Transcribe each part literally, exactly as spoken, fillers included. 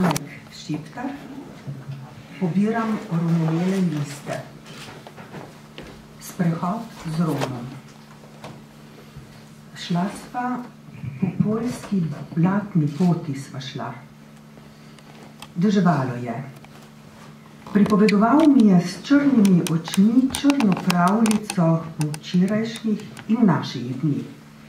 Šiptar, pobiram rumenele liste. Sprehod z Romom. Šla sva po poljski blatni poti sva šla. Deževalo je. Pripovedoval mi je s črnimi očmi črno pravljico včerajšnjih in naših dni.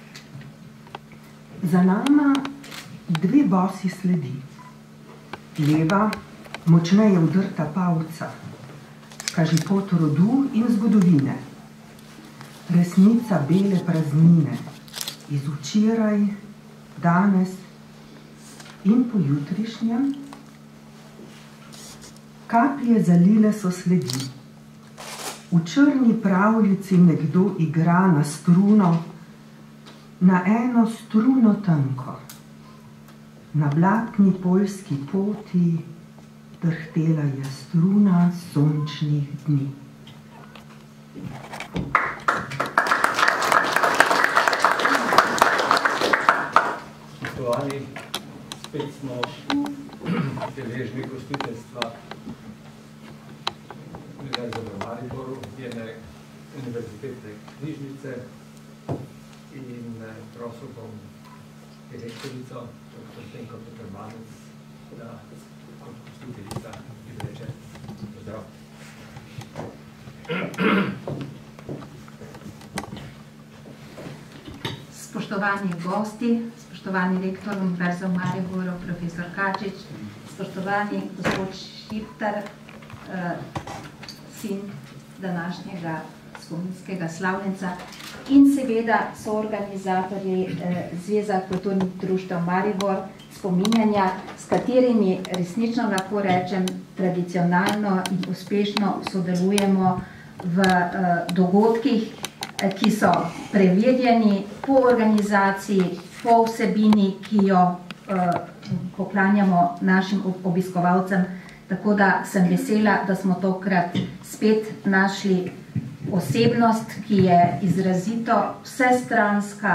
Za nama dve bosi sledi. Leva, močneje vdrta pavca, kaži pot rodu in zgodovine. Resnica bele praznine, iz včeraj, danes in pojutrišnjem. Kaplje zalile so sledi. V črni pravljici nekdo igra na struno, na eno struno tanko. Na blatni poljski poti drhtela je struna sončnih dni. Spoštovani, spet smo deležni gostiteljstva Univerze v Mariboru, njene univerzitetne knjižnice, in prosil bom direktorico, doktor Zdenko Petermanec, da kot gostiteljica izreče pozdrav. Spoštovani gosti, spoštovani rektor Univerze v Mariboru, profesor Kačič, spoštovani gospod Šiptar, sin današnjega spominskega slavljenca in seveda soorganizatorji Zveza kulturnih društev Maribor, spominjanja, s katerimi resnično lahko rečem tradicionalno in uspešno sodelujemo v dogodkih, ki so preverjeni po organizaciji, po vsebini, ki jo poklanjamo našim obiskovalcem. Tako da sem vesela, da smo tokrat spet našli osebnost, ki je izrazito vsestranska,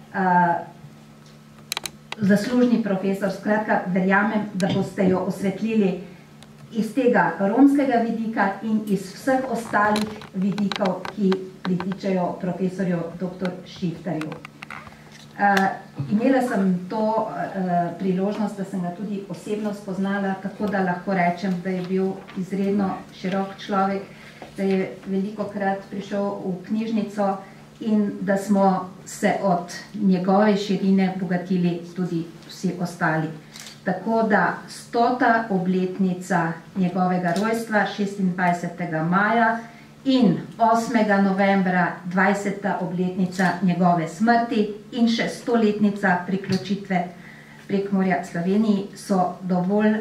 zaslužni profesor. Skratka, verjamem, da boste jo osvetlili iz tega romskega vidika in iz vseh ostalih vidikov, ki pritičajo profesorju doktor Šiptarju. Imela sem to priložnost, da sem ga tudi osebno spoznala, tako da lahko rečem, da je bil izredno širok človek, da je velikokrat prišel v knjižnico in da smo se od njegove širine bogatili tudi vsi ostali. Tako da stota obletnica njegovega rojstva, šestindvajsetega maja, in osmega novembra, dvajseta obletnica njegove smrti in še stoletnica priključitve Prekmurja Sloveniji so dovolj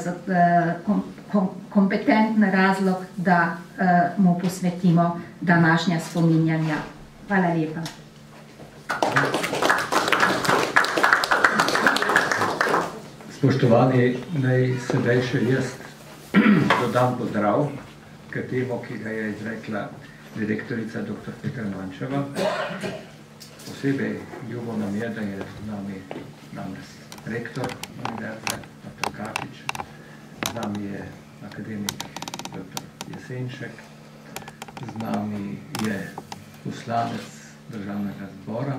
kompetenten razlog, da mu posvetimo današnja spominjanja. Hvala lepa. Spoštovani, naj sedaj še jaz dodam pozdrav k temu, ki ga je izrekla direktorica doktor Petermančeva. Posebej ljubo nam je, da je z nami danes rektor Univerze, doktor Kačič, z nami je akademik doktor Jesenšek, z nami je poslanec Državnega zbora,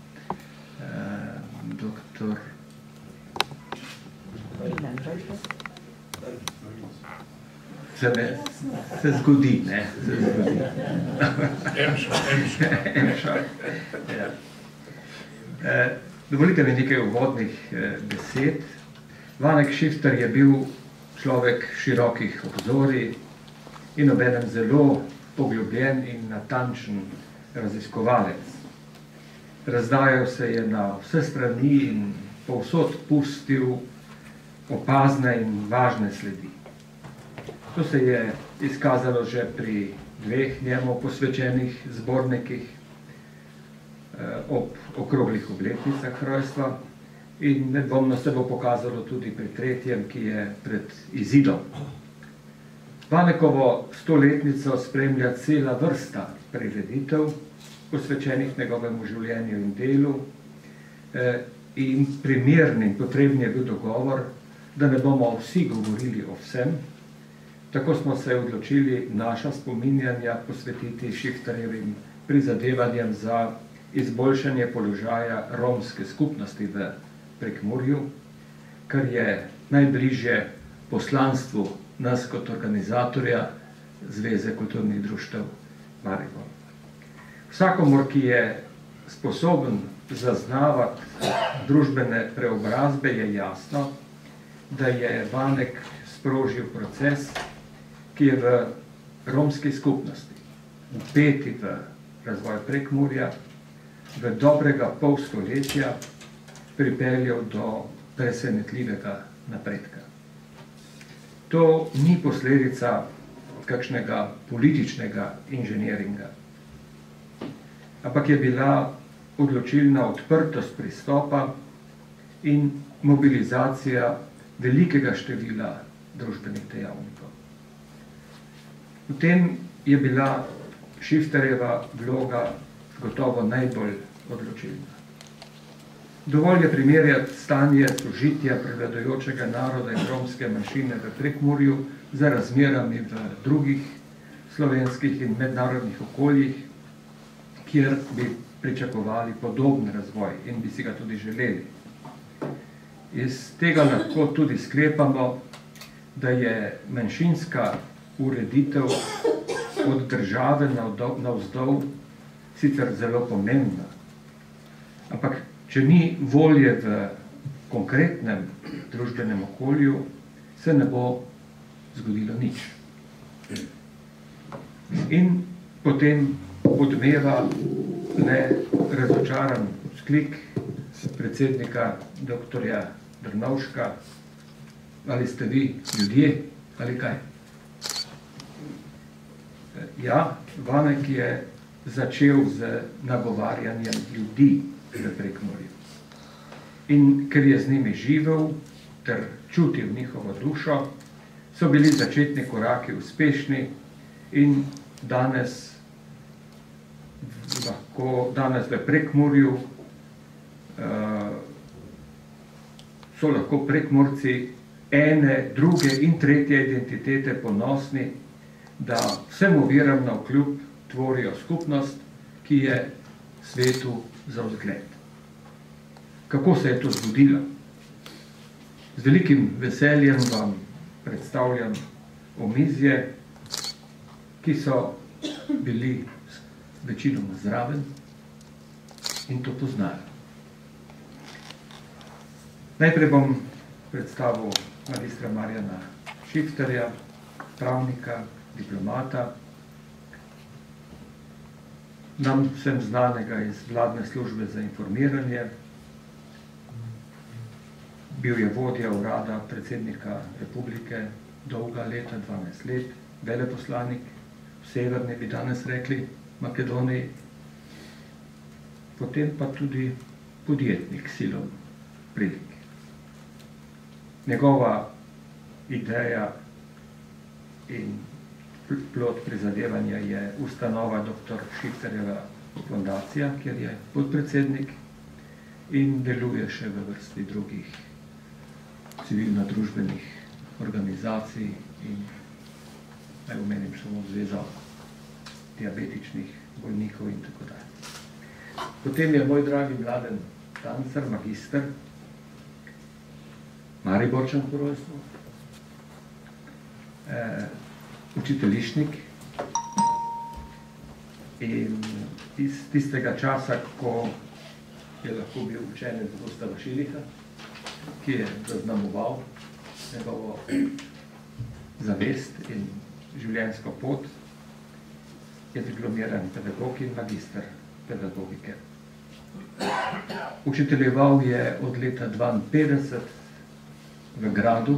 doktor Se, me, se zgodi, ne? Se zgodi. Emša, emša. Emša. Ja. E, dovolite mi nekaj uvodnih e, besed. Vanek Šiptar je bil človek širokih obzorij in obenem zelo poglobljen in natančen raziskovalec. Razdajal se je na vse strani in povsod pustil opazne in važne sledi. To se je izkazalo že pri dveh njemu posvečenih zbornikih ob okroglih obletnicah rojstva in nedvomno se bo pokazalo tudi pri tretjem, ki je pred izidom. Vanekovo stoletnico spremlja cela vrsta prireditev, posvečenih njegovemu življenju in delu, in primern in potrebni je bil dogovor da ne bomo vsi govorili o vsem, tako smo se odločili naša spominjanja posvetiti Šiftarjevim prizadevanjem za izboljšanje položaja romske skupnosti v Prekmurju, kar je najbližje poslanstvu nas kot organizatorja Zveze kulturnih društev Maribor. Vsakomur, ki je sposoben zaznavati družbene preobrazbe, je jasno, da je Vanek sprožil proces, ki je v romski skupnosti, vpeti v razvoj Prekmurja, v dobrega pol stoletja pripeljal do presenetljivega napredka. To ni posledica kakšnega političnega inženiringa, ampak je bila odločilna odprtost pristopa in mobilizacija velikega števila družbenih dejavnikov. V tem je bila Šiftarjeva vloga gotovo najbolj odločilna. Dovolj je primerjati stanje sožitja prevladujočega naroda in romske manjšine v Prekmurju z razmerami v drugih slovenskih in mednarodnih okoljih, kjer bi pričakovali podoben razvoj in bi si ga tudi želeli. Iz tega lahko tudi sklepamo, da je manjšinska ureditev od države navzdol sicer zelo pomembna, ampak če ni volje v konkretnem družbenem okolju, se ne bo zgodilo nič. In potem odmeva le razočaran vzklik predsednika doktorja Drnovška: ali ste vi ljudje ali kaj? Ja, Vanek je začel z nagovarjanjem ljudi v Prekmurju. In ker je z njimi živel ter čutil njihovo dušo, so bili začetni koraki uspešni in danes lahko, danes v Prekmurju uh, so lahko Prekmurci ene, druge in tretje identitete ponosni, da vsem oviram navkljub tvorijo skupnost, ki je svetu za vzgled. Kako se je to zgodilo? Z velikim veseljem vam predstavljam omizje, ki so bili večinoma zraven in to poznajo. Najprej bom predstavil magistra Marjana Šiftarja, pravnika, diplomata, nam vsem znanega iz vladne službe za informiranje. Bil je vodja urada predsednika republike dolga leta, dvanajst let, veleposlanik v severni, bi danes rekli, Makedoniji, potem pa tudi podjetnik silom prilik. Njegova ideja in plod prizadevanja je ustanova doktor Šiftarjeva fondacija, kjer je podpredsednik in deluje še v vrsti drugih civilno-družbenih organizacij in naj omenim samo zvezo diabetičnih bolnikov in tako dalje. Potem je moj dragi Mladen Tancer, magister, Mariborčan po rojstvu, eh, učiteljišnik in iz tistega časa, ko je lahko bil učenec Gustava Šiliha, ki je zaznamoval njegovo zavest in življenjsko pot, je diplomiran pedagog in magister pedagogike. Učiteljeval je od leta dvainpetdeset v Gradu,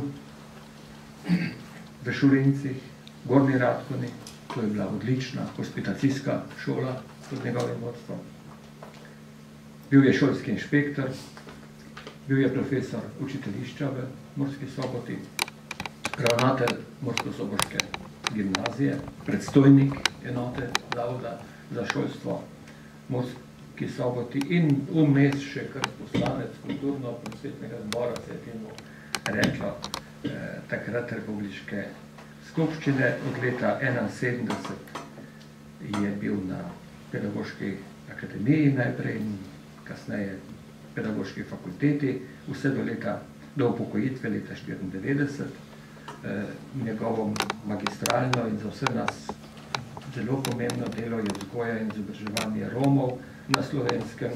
v Šurincih, Gornji Radkoni, to je bila odlična hospitacijska šola pod njegovim vodstvom. Bil je šolski inšpektor, bil je profesor učiteljišča v Murski Soboti, ravnatelj Mursko-Soboške gimnazije, predstojnik enote Zavoda za šolstvo Murski Soboti in vmes še kar poslanec kulturno-prosvetnega zbora, se je temu rekla, takrat republiške skupščine. Od leta enainsedemdeset je bil na pedagoški akademiji najprej in kasneje pedagoški fakulteti, vse do leta, do upokojitve leta štiriindevetdeset. Njegovo magistralno in za vse nas zelo pomembno delo je vzgoja in izobraževanje Romov na Slovenskem,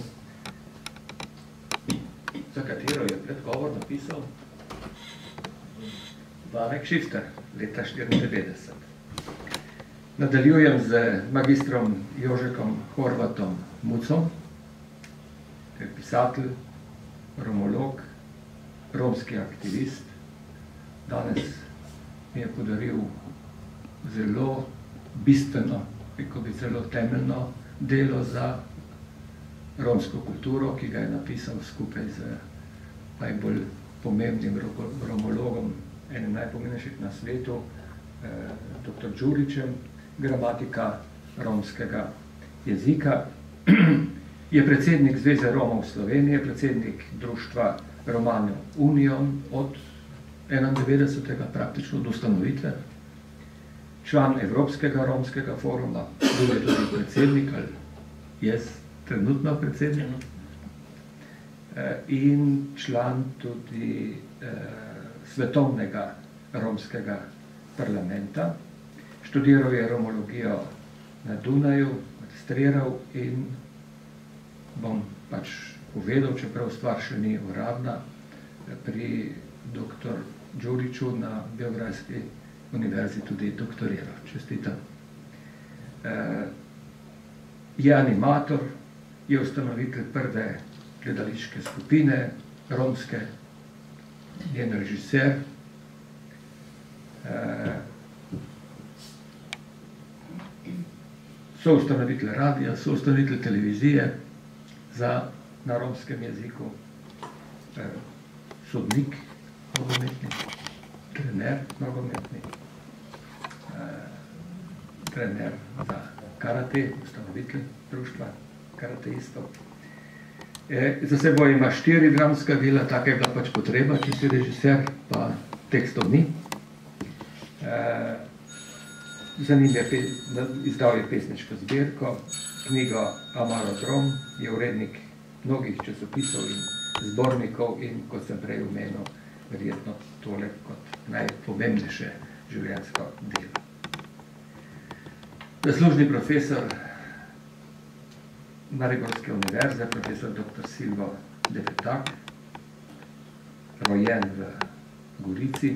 za katero je predgovor napisal Vanek Šifter, leta štiriindevetdeset. Nadaljujem z magistrom Jožekom Horvatom Mucom, ki je pisatelj, romolog, romski aktivist. Danes mi je podaril zelo bistveno, kako bi zelo temeljno delo za romsko kulturo, ki ga je napisal skupaj z najbolj pomembnim romologom, enim najpomembnejših na svetu, doktor Đurićem, gramatika romskega jezika. Je predsednik Zveze Romov Slovenije, predsednik društva Romanov Union od enaindevetdesetega praktično do ustanovitve, član Evropskega romskega foruma, bil je tudi predsednik, ali jaz trenutno predsednik, in član tudi svetovnega romskega parlamenta. Študiral je romologijo na Dunaju, magistriral in bom pač povedal, čeprav stvar še ni uradna, pri doktor Đuriću na Beogradski univerzi tudi doktoriral. Čestitam. Je animator, je ustanovitelj prve gledališke skupine romske, njen režiser, soustanovitelj radija, soustanovitelj televizije za, na romskem jeziku, sodnik nogometni, trener nogometni, trener za karate, ustanovitelj društva karateistov. Za seboj ima štiri dramska dela, taka je bila pač potreba, če si režiser, pa tekstov ni. Za njim je izdal je pesniško zbirko, knjigo Amalodrom, je urednik mnogih časopisov in zbornikov in, kot sem prej omenil, verjetno tole kot najpomembnejše življenjsko delo. Zaslužni profesor Mariborske univerze, profesor doktor Silvo Devetak, rojen v Gorici,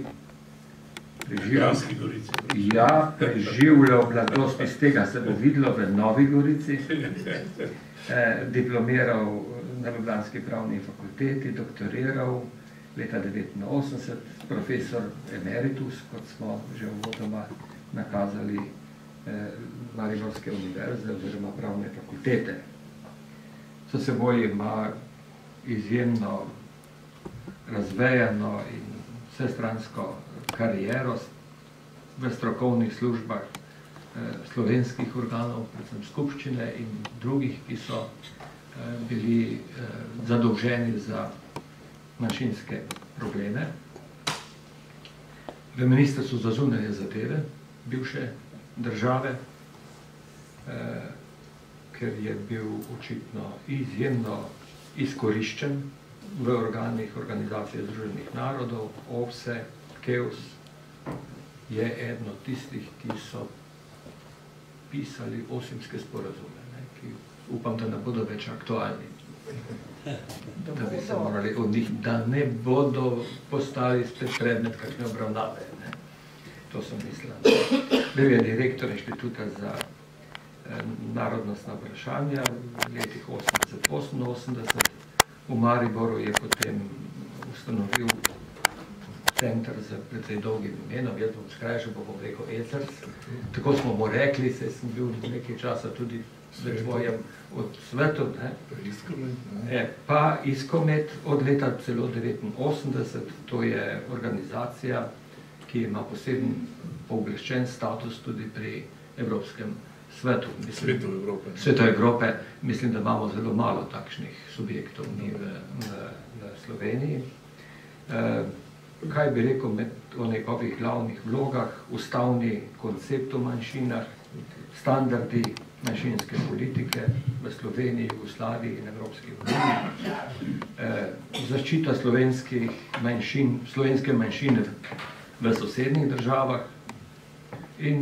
ja, preživljal mladost, iz tega se bo videlo v Novi Gorici, diplomiral na Ljubljanski pravni fakulteti, doktoriral leta devetinosemdeset, profesor emeritus, kot smo že uvodoma nakazali, Mariborske univerze oziroma pravne fakultete. So seboj ima izjemno razvejano in vsestransko kariero v strokovnih službah slovenskih organov, predvsem skupščine in drugih, ki so bili zadolženi za manjšinske probleme. V Ministrstvu za zunanje zadeve bivše države, ker je bil očitno izjemno izkoriščen v organih Organizacije združenih narodov, O V S E, KEVS, je eden od tistih, ki so pisali osimske sporazume, ki upam, da ne bodo več aktualni, da bi se morali od njih, da ne bodo postali spet predmet kakšne obravnave. To sem mislil. Bil je direktor Inštituta za narodnostna vprašanja v letih osemdeset oseminosemdeset. V Mariboru je potem ustanovil center z precej dolgim imenom, jaz bom skrajšal, bom rekel ECERS. Tako smo mu rekli, saj sem bil nekaj časa tudi v tvojem odsvetu. Pa ISKOMET od leta celo devetinosemdeset, to je organizacija, ki ima poseben pooblaščen status tudi pri Evropskem svetu. Svetu Evrope. Svetu Evrope. Mislim, da imamo zelo malo takšnih subjektov mi v Sloveniji. kaj bi rekel med o njegovih glavnih vlogah, ustavni koncept o manjšinah, standardi manjšinske politike v Sloveniji, Jugoslaviji in Evropski uniji, eh, zaščita slovenskih manjšin, slovenske manjšine v sosednjih državah in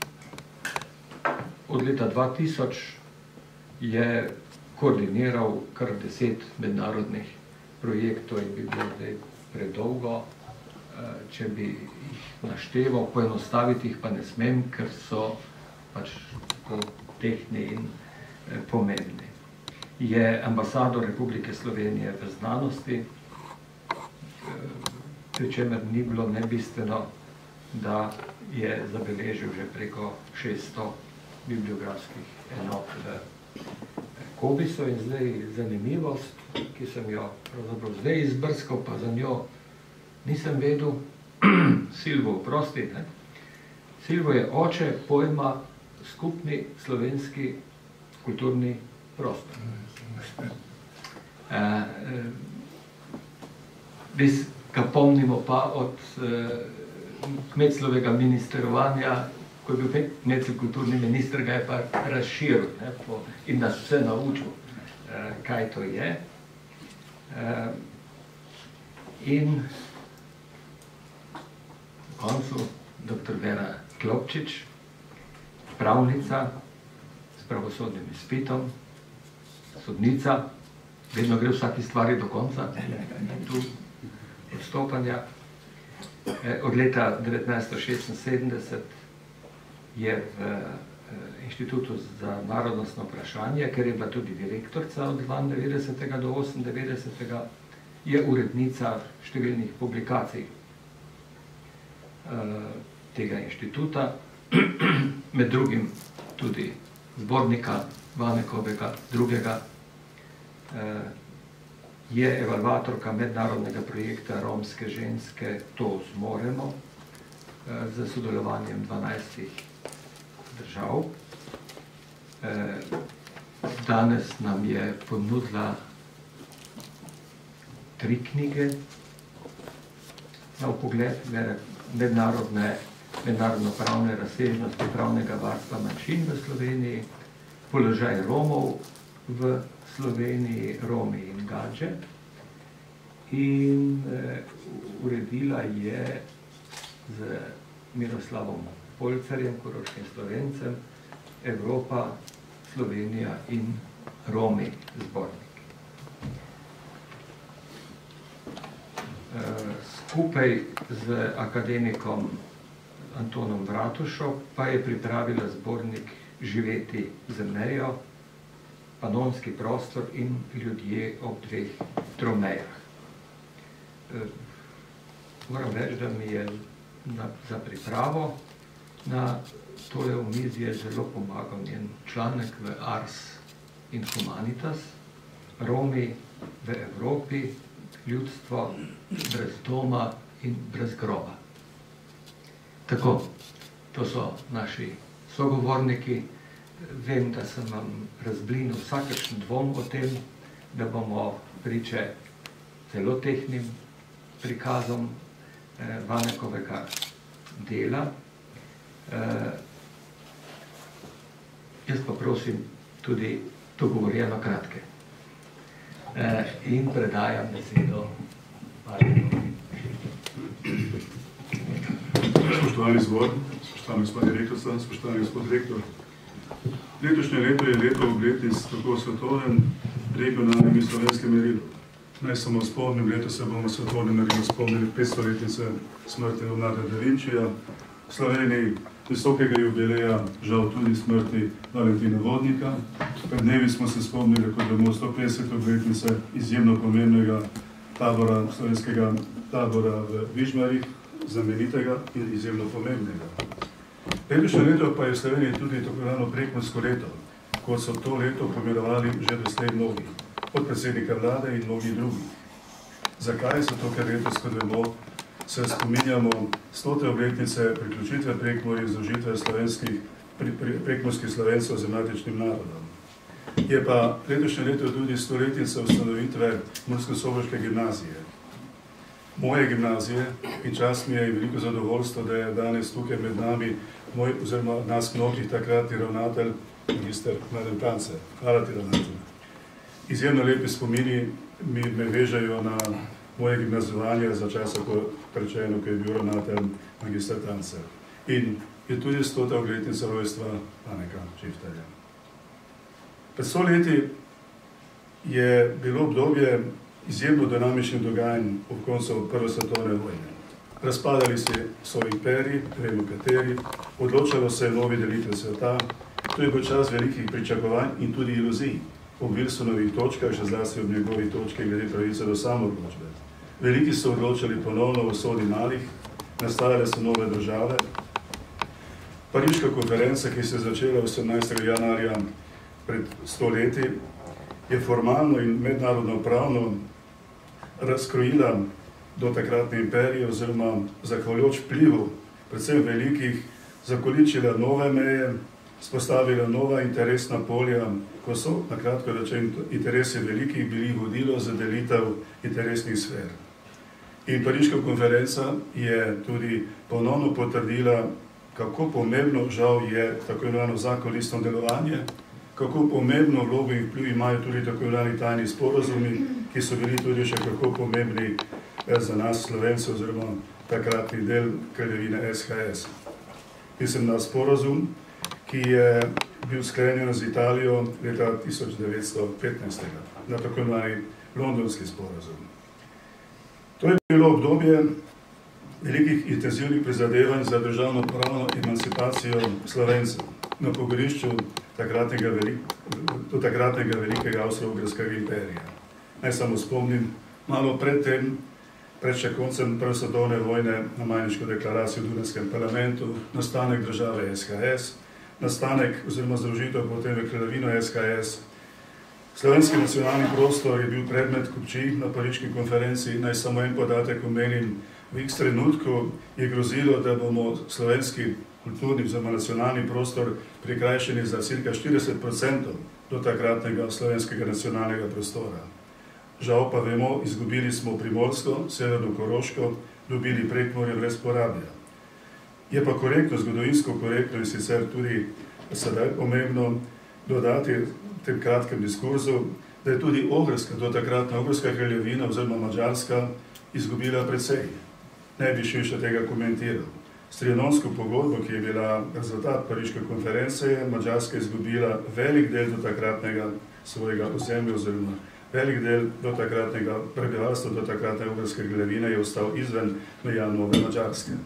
od leta dva tisoč je koordiniral kar deset mednarodnih projektov in bi bilo zdaj predolgo, če bi jih našteval, poenostaviti jih pa ne smem, ker so pač tako tehtni in pomembni. Je ambasador Republike Slovenije v znanosti, pri čemer ni bilo nebistveno, da je zabeležil že preko šeststo bibliografskih enot v Kobisu in zdaj zanimivost, ki sem jo pravzaprav zdaj izbrskal, pa za njo nisem vedel, Silvo, oprosti, ne? Silvo je oče pojma skupni slovenski kulturni prostor. Res ga pomnimo pa od Kmeclovega ministerovanja, ko je bil Kmecel kulturni minister, ga je pa razširil in nas vse naučil, kaj to je. In v koncu doktor Vera Klopčič, pravnica s pravosodnim izpitom, sodnica, vedno gre vsaki stvari do konca, tu odstopanja. Od leta devetnajststo šestinsedemdeset je v Inštitutu za narodnostno vprašanje, ker je bila tudi direktorica od dvaindevetdesetega do osemindevetdesetega, je urednica številnih publikacij tega inštituta, med drugim tudi zbornika Vanekovega drugega, je evalvatorka mednarodnega projekta Romske ženske To zmoremo z sodelovanjem dvanajstih držav. Danes nam je ponudila tri knjige na vpogled, mednarodne, mednarodno-pravne razsežnosti pravnega varstva manjšin v Sloveniji, položaj Romov v Sloveniji, Romi in Gadže, in uredila je z Miroslavom Polcarjem, koroškim Slovencem, Evropa, Slovenija in Romi zbornik. Skupaj z akademikom Antonom Bratušo pa je pripravila zbornik Živeti z mejo, panonski prostor in ljudje ob dveh tromejah. Moram reči, da mi je za pripravo na tole omizje zelo pomagal njen članek v Ars in Humanitas, Romi v Evropi, ljudstvo brez doma in brez groba. Tako, to so naši sogovorniki. Vem, da sem vam razblinil vsakršen dvom o tem, da bomo priče zelo tehtnim prikazom Vanekovega dela. Jaz pa prosim tudi dogovorjeno kratke. In predajam besedo Vanekovi. Spoštovani zbor, spoštovani gospod direktor, spoštovani gospod rektor. Letošnje leto je leto obletnic tako v svetovnem, regionalnem in slovenskem merilu. Naj samo spomnim, leto se bomo v svetovnem merilu spomnili petstoletnice smrti Leonarda da Vincija, v Sloveniji visokega jubileja, žal tudi smrti Valentina Vodnika. Pred dnevi smo se spomnili, kot bomo sto petdesete obletnice izjemno pomembnega tabora, slovenskega tabora v Vižmarjih, znamenitega in izjemno pomembnega. Letošnje leto pa je v Sloveniji tudi tako imenovano prekmursko leto, kot so to leto pomirovali že doslej mnogi, od predsednika vlade in mnogi drugi. Zakaj so to, ker letos, kot vemo, se spominjamo stote obletnice priključitve Prekmurja in združitve slovenskih, prekmurskih Slovencev z matičnim narodom. Je pa letošnje leto tudi stoletnica ustanovitve Murskosoboške gimnazije. moje gimnazije in čast mi je in veliko zadovoljstvo, da je danes tukaj med nami moj, oziroma nas mnogih takratni ravnatelj, magister Mladen Tance. Hvala ti, ravnatelj. Izjemno lepi spomini mi me vežejo na moje gimnazovanje za časa, ko rečeno, ko je bil ravnatelj magister Tance. In je tudi stota obletnica rojstva Aneka Šiftarja. Pred sto leti je bilo obdobje izjemno dinamičnih dogajanj ob koncu Prve svetovne vojne. Razpadali so imperiji, vemo kateri, odločalo se je novi delitve sveta. To je bil čas velikih pričakovanj in tudi iluzij ob Wilsonovih točkah, še zlasti ob njegovih točkah glede pravice do samoodločbe. Veliki so odločali ponovno o usodi malih, nastajale so nove države. Pariška konferenca, ki se je začela osemnajstega januarja pred sto leti, je formalno in mednarodno pravno razkrojila do takratne imperije oziroma zahvaljujoč vplivu, predvsem velikih, zakoličila nove meje, spostavila nova interesna polja, ko so, na kratko rečeno, interesi velikih bili vodilo za delitev interesnih sfer. In Pariška konferenca je tudi ponovno potrdila, kako pomembno žal je tako imenovano zakulisno delovanje, kako pomembno vlogo in vpliv imajo tudi tako imenovani tajni sporazumi, ki so bili tudi še kako pomembni za nas Slovence oziroma takratni del kraljevine S H S. Mislim na sporazum, ki je bil sklenjen z Italijo leta tisoč devetsto petnajst, na tako imenovani londonski sporazum. To je bilo obdobje velikih intenzivnih prizadevanj za državno pravno emancipacijo Slovencev na pogorišču takratnega velik, do takratnega velikega Avstro-Ogrskega imperija. Naj samo spomnim, malo pred tem, pred še koncem Prve svetovne vojne, na Majniško deklaracijo v Dunajskem parlamentu, nastanek države S H S, nastanek oziroma združitev potem v kraljevino S H S. Slovenski nacionalni prostor je bil predmet kupčij na Pariški konferenci. Naj samo en podatek omenim. V X trenutku je grozilo, da bomo slovenski kulturni oziroma nacionalni prostor prikrajšani za cirka štirideset procentov do takratnega slovenskega nacionalnega prostora. Žal pa vemo, izgubili smo Primorsko, Severno Koroško, dobili Prekmurje brez Porabja. Je pa korektno, zgodovinsko korektno in sicer tudi sedaj pomembno dodati v tem kratkem diskurzu, da je tudi Ogrska, do takratna Ogrska kraljevina oziroma Madžarska izgubila precej. Ne bi še tega komentiral. S trianonsko pogodbo, ki je bila rezultat Pariške konference, je Madžarska izgubila velik del do takratnega svojega ozemlja oziroma velik del do takratnega prebivalstva, do takratne Ogrske kraljevine je ostal izven meja nove Madžarske.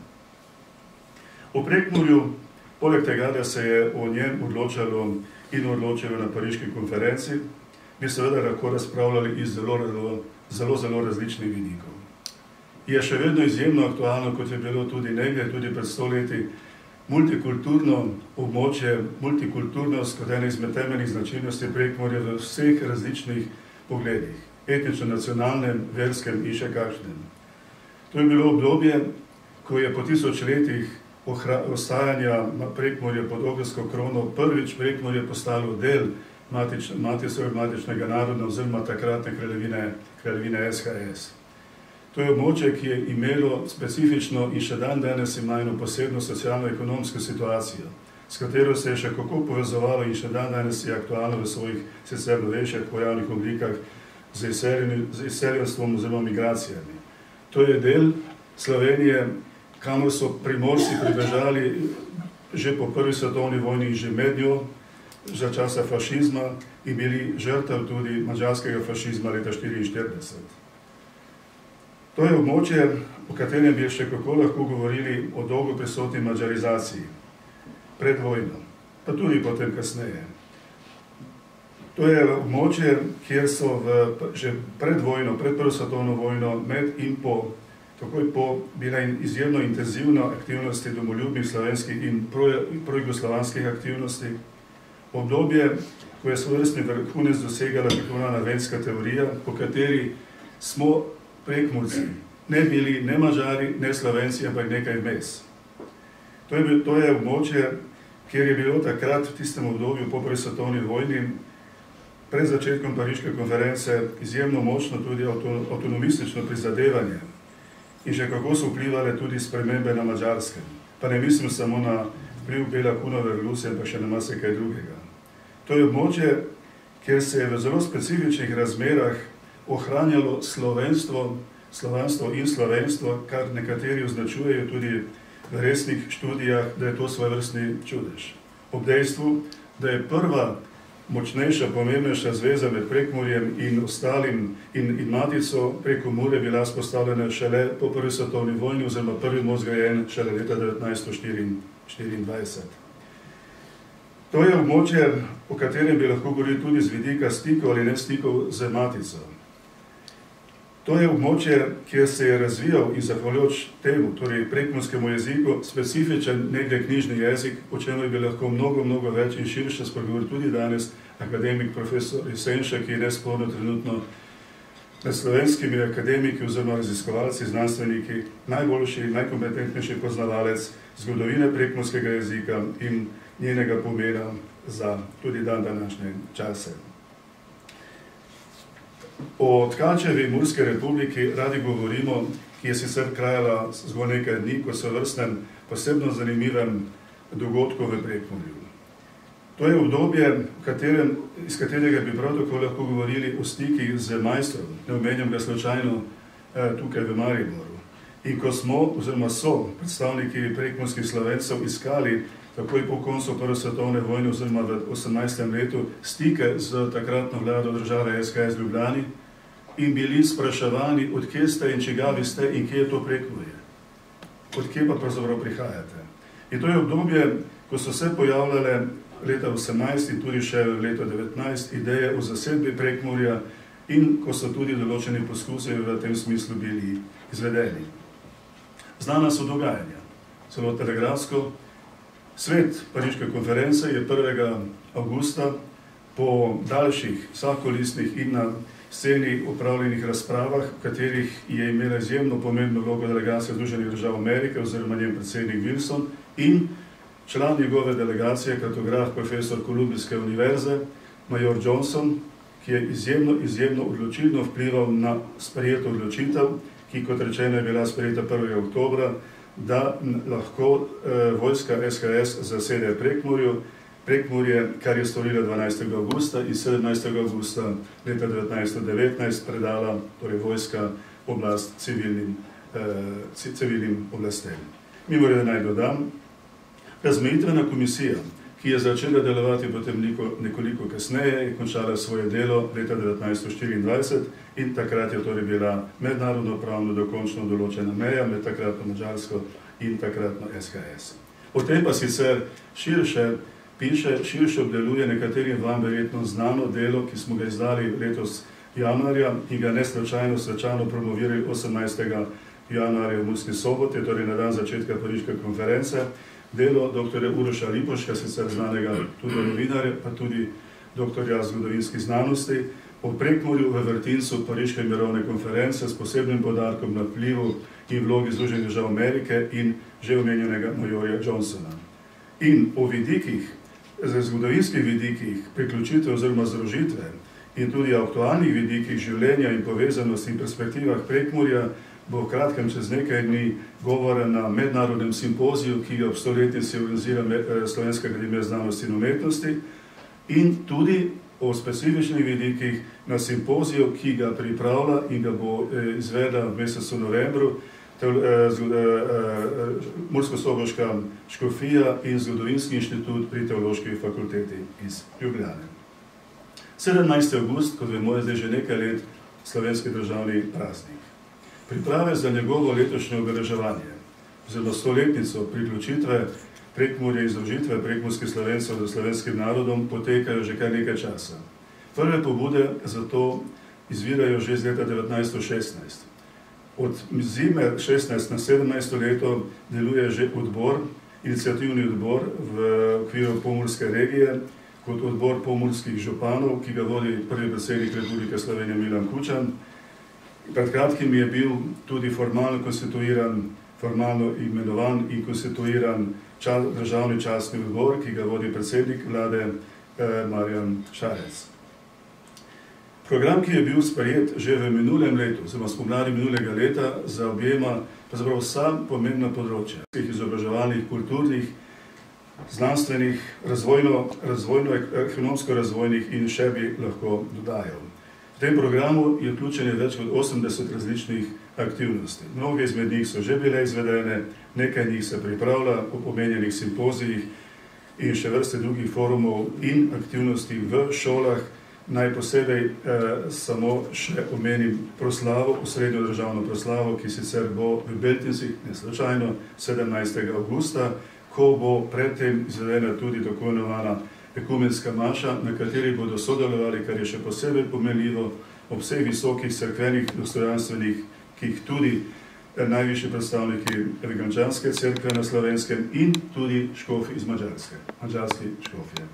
O Prekmurju, poleg tega, da se je o njem odločalo in odločilo na Pariški konferenci, bi seveda lahko razpravljali iz zelo, zelo, zelo različnih vidikov. Je še vedno izjemno aktualno, kot je bilo tudi nekaj, tudi pred sto leti, multikulturno območje, multikulturnost kot ena izmed temeljnih značilnosti Prekmurja v vseh različnih pogledih, etnično, nacionalnem, verskem in še kakšnem. To je bilo obdobje, ko je po tisoč letih ostajanja Prekmurja pod Ogrsko krono prvič Prekmurje postalo del matičnega naroda oziroma takratne kraljevine, kraljevine S H S. To je območje, ki je imelo specifično in še dan danes ima eno posebno socialno-ekonomsko situacijo, s katero se je še kako povezovalo in še dan danes je aktualno v svojih sicer novejših pojavnih oblikah z izseljenstvom oziroma migracijami. To je del Slovenije, kamor so Primorci pribežali že po prvi svetovni vojni in že med njo, za časa fašizma in bili žrtev tudi madžarskega fašizma leta štiriinštirideset. To je območje, o katerem bi še kako lahko govorili o dolgo prisotni madžarizaciji pred vojno, pa tudi potem kasneje. To je območje, kjer so v, že pred vojno, pred prvo svetovno vojno, med in po, takoj po bila izjemno intenzivna aktivnosti domoljubnih slovenskih in projugoslovanskih aktivnosti. Obdobje, ko je svojevrstni vrhunec dosegala tako imenovana venska teorija, po kateri smo Prekmurci ne bili ne Mađari, ne Slovenci, ampak nekaj vmes. To je, to je območje, kjer je bilo takrat v tistem obdobju po prvi svetovni vojni pred začetkom Pariške konference izjemno močno tudi avtonomistično prizadevanje in še kako so vplivali tudi spremembe na Madžarskem. Pa ne mislim samo na vpliv Bela Kunove revolucije, pa še na marsikaj drugega. To je območje, kjer se je v zelo specifičnih razmerah ohranjalo slovenstvo, slovanstvo in slovenstvo, kar nekateri označujejo tudi v resnih študijah, da je to svojevrstni čudež. Ob dejstvu, da je prva močnejša, pomembnejša zveza med Prekmurjem in ostalim in, in Matico preko Mure bila spostavljena šele po prvi svetovni vojni oziroma prvi most zgrajen šele leta devetnajststo štiriindvajset. To je območje, o katerem bi lahko govorili tudi z vidika stikov ali ne stikov z Matico. To je območje, kjer se je razvijal in zahvaljujoč temu, torej prekmurskemu jeziku, specifičen nekde knjižni jezik, o čemer bi lahko mnogo, mnogo več in širše spregovoril tudi danes akademik profesor Jesenšek, ki je nesporno trenutno med slovenskimi akademiki oziroma raziskovalci, znanstveniki, najboljši, najkompetentnejši poznavalec zgodovine prekmurskega jezika in njenega pomena za tudi dan današnje čase. O Tkačevi Murske republiki radi govorimo, ki je sicer trajala zgolj nekaj dni, ko so vrstnem posebno zanimivem dogodku v Prekmurju. To je obdobje, v katerem, iz katerega bi prav tako lahko govorili o stikih z majstrom, ne omenjam ga slučajno eh, tukaj v Mariboru. In ko smo, oziroma so predstavniki prekmurskih Slovencev iskali takoj po koncu prve svetovne vojne oziroma v osemnajstem letu stike z takratno vlado države S K S v Ljubljani in bili spraševani, odkje ste in čigavi ste in kje je to Prekmurje. Odkje pa pravzaprav prihajate. In to je obdobje, ko so se pojavljale leta osemnajst in tudi še leta devetnajst ideje o zasedbi Prekmurja in ko so tudi določeni poskusi v tem smislu bili izvedeni. Znana so dogajanja, celo telegrafsko. Svet Pariške konference je prvega avgusta po daljših vsakolistnih in na sceni upravljenih razpravah, v katerih je imela izjemno pomembno vlogo delegacija Združenih držav Amerike oziroma njen predsednik Wilson in član njegove delegacije, kartograf profesor Kolumbijske univerze, major Johnson, ki je izjemno, izjemno odločilno vplival na sprejeto odločitev, ki kot rečeno je bila sprejeta prvega oktobra, da lahko eh, vojska S K S zasede Prekmurju, Prekmurje, kar je storila dvanajstega avgusta in sedemnajstega avgusta leta devetnajststo devetnajst predala torej vojska oblast civilnim, eh, civilnim oblastem. Mimoriede naj dodam, razmejitvena komisija, ki je začela delovati potem nekoliko kasneje, je končala svoje delo leta devetnajststo štiriindvajset in takrat je torej bila mednarodno pravno dokončno določena meja med takratno Madžarsko in takratno S K S. O tem pa sicer širše piše, širše obdeluje nekaterim vam verjetno znano delo, ki smo ga izdali letos januarja in ga neslučajno svečano promovirali osemnajstega januarja v Murski Soboti, torej na dan začetka Pariške konference, delo doktorja Uroša Lipovška, sicer znanega tudi novinarja, pa tudi doktorja zgodovinskih znanosti, o Prekmurju v vrtincu Pariške mirovne konference s posebnim poudarkom na vplivu in vlogi Združenih držav Amerike in že omenjenega majorja Johnsona. In o vidikih, zgodovinskih vidikih priključitev oziroma združitve in tudi aktualnih vidikih življenja in povezanosti in perspektivah Prekmurja bo v kratkem čez nekaj dni govora na mednarodnem simpoziju, ki ga ob stoletnici organizira Slovenska akademija znanosti in umetnosti, in tudi o specifičnih vidikih na simpoziju, ki ga pripravlja in ga bo izvedla v mesecu novembru Mursko-Soboška škofija in Zgodovinski inštitut pri Teološki fakulteti iz Ljubljane. sedemnajstega avgusta, kot vemo, je zdaj že nekaj let slovenski državni praznik. Priprave za njegovo letošnje obeleževanje, oziroma stoletnico priključitve Prekmurja in združitve prekmurskih Slovencev z slovenskim narodom potekajo že kar nekaj časa. Prve pobude za to izvirajo že iz leta devetnajststo šestnajst. Od zime šestnajst na sedemnajsto leto deluje že odbor, iniciativni odbor v okviru pomurske regije, kot odbor pomurskih županov, ki ga vodi prvi predsednik Republike Slovenije Milan Kučan. Pred kratkim je bil tudi formalno konstituiran, formalno imenovan in konstituiran čas, državni častni odbor, ki ga vodi predsednik vlade eh, Marjan Šarec. Program, ki je bil sprejet že v minulem letu, oziroma spomladi minulega leta, zaobjema pravzaprav vsa pomembna področja, izobraževalnih, kulturnih, znanstvenih, razvojno, razvojno, ekonomsko-razvojnih in še bi lahko dodajal. V tem programu je vključeno več kot osemdeset različnih aktivnosti. Mnoge izmed njih so že bile izvedene, nekaj njih se pripravlja po omenjenih simpozijih in še vrste drugih forumov in aktivnosti v šolah. Naj posebej eh, samo še omenim proslavo, osrednjo državno proslavo, ki sicer bo v Beltincih, ne slučajno, sedemnajstega avgusta, ko bo predtem izvedena tudi tako imenovana ekumenska maša, na kateri bodo sodelovali, kar je še posebej pomenljivo, ob vseh visokih cerkvenih dostojanstvenih, ki jih tudi eh, najvišji predstavniki Evangeličanske cerkve na Slovenskem in tudi škofi iz Madžarske, madžarski škofje.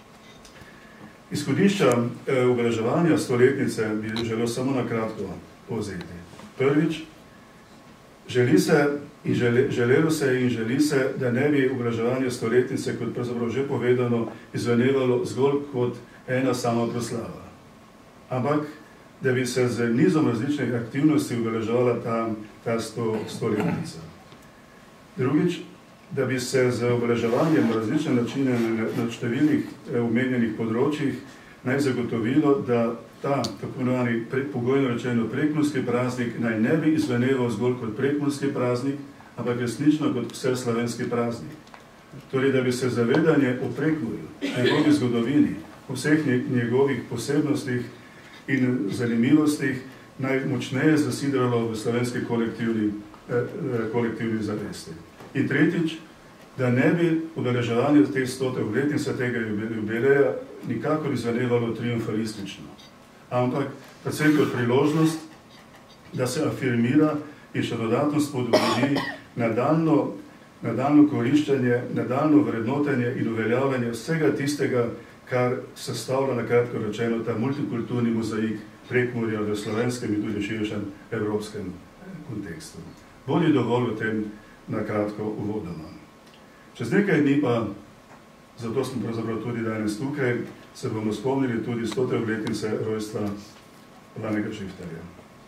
Izhodišča eh, obeleževanja stoletnice bi želel samo na kratko povzeti. Prvič, želi se in žele, želelo se in želi se, da ne bi obeleževanje stoletnice, kot pravzaprav že povedano, izvenevalo zgolj kot ena sama proslava. Ampak, da bi se z nizom različnih aktivnosti obeleževala ta, ta sto, stoletnica. Drugič, da bi se z obeleževanjem različne načine na številnih omenjenih področjih naj zagotovilo, da ta tako imenovani pogojno rečeno prekmurski praznik naj ne bi izveneval zgolj kot prekmurski praznik, ampak resnično kot vseslovenski praznik. Torej, da bi se zavedanje o Prekmurju, njegovi zgodovini, o vseh njegovih posebnostih in zanimivostih najmočneje zasidralo v slovenski kolektivni, eh, kolektivni zavesti. In tretjič, da ne bi obeleževanje te stote obletnice tega jubileja nikakor izvenevalo triumfalistično, ampak predvsem kot priložnost, da se afirmira in še dodatno spodbudi nadaljnjo, nadaljnjo koriščenje, nadaljnjo vrednotenje in uveljavljanje vsega tistega, kar sestavlja na kratko rečeno ta multikulturni mozaik Prekmurja v slovenskem in tudi širšem evropskem kontekstu. Bodi dovolj o tem na kratko uvodoma. Čez nekaj dni pa, zato smo pravzaprav tudi danes tukaj, se bomo spomnili tudi stote obletnice rojstva Vanega Šiftarja.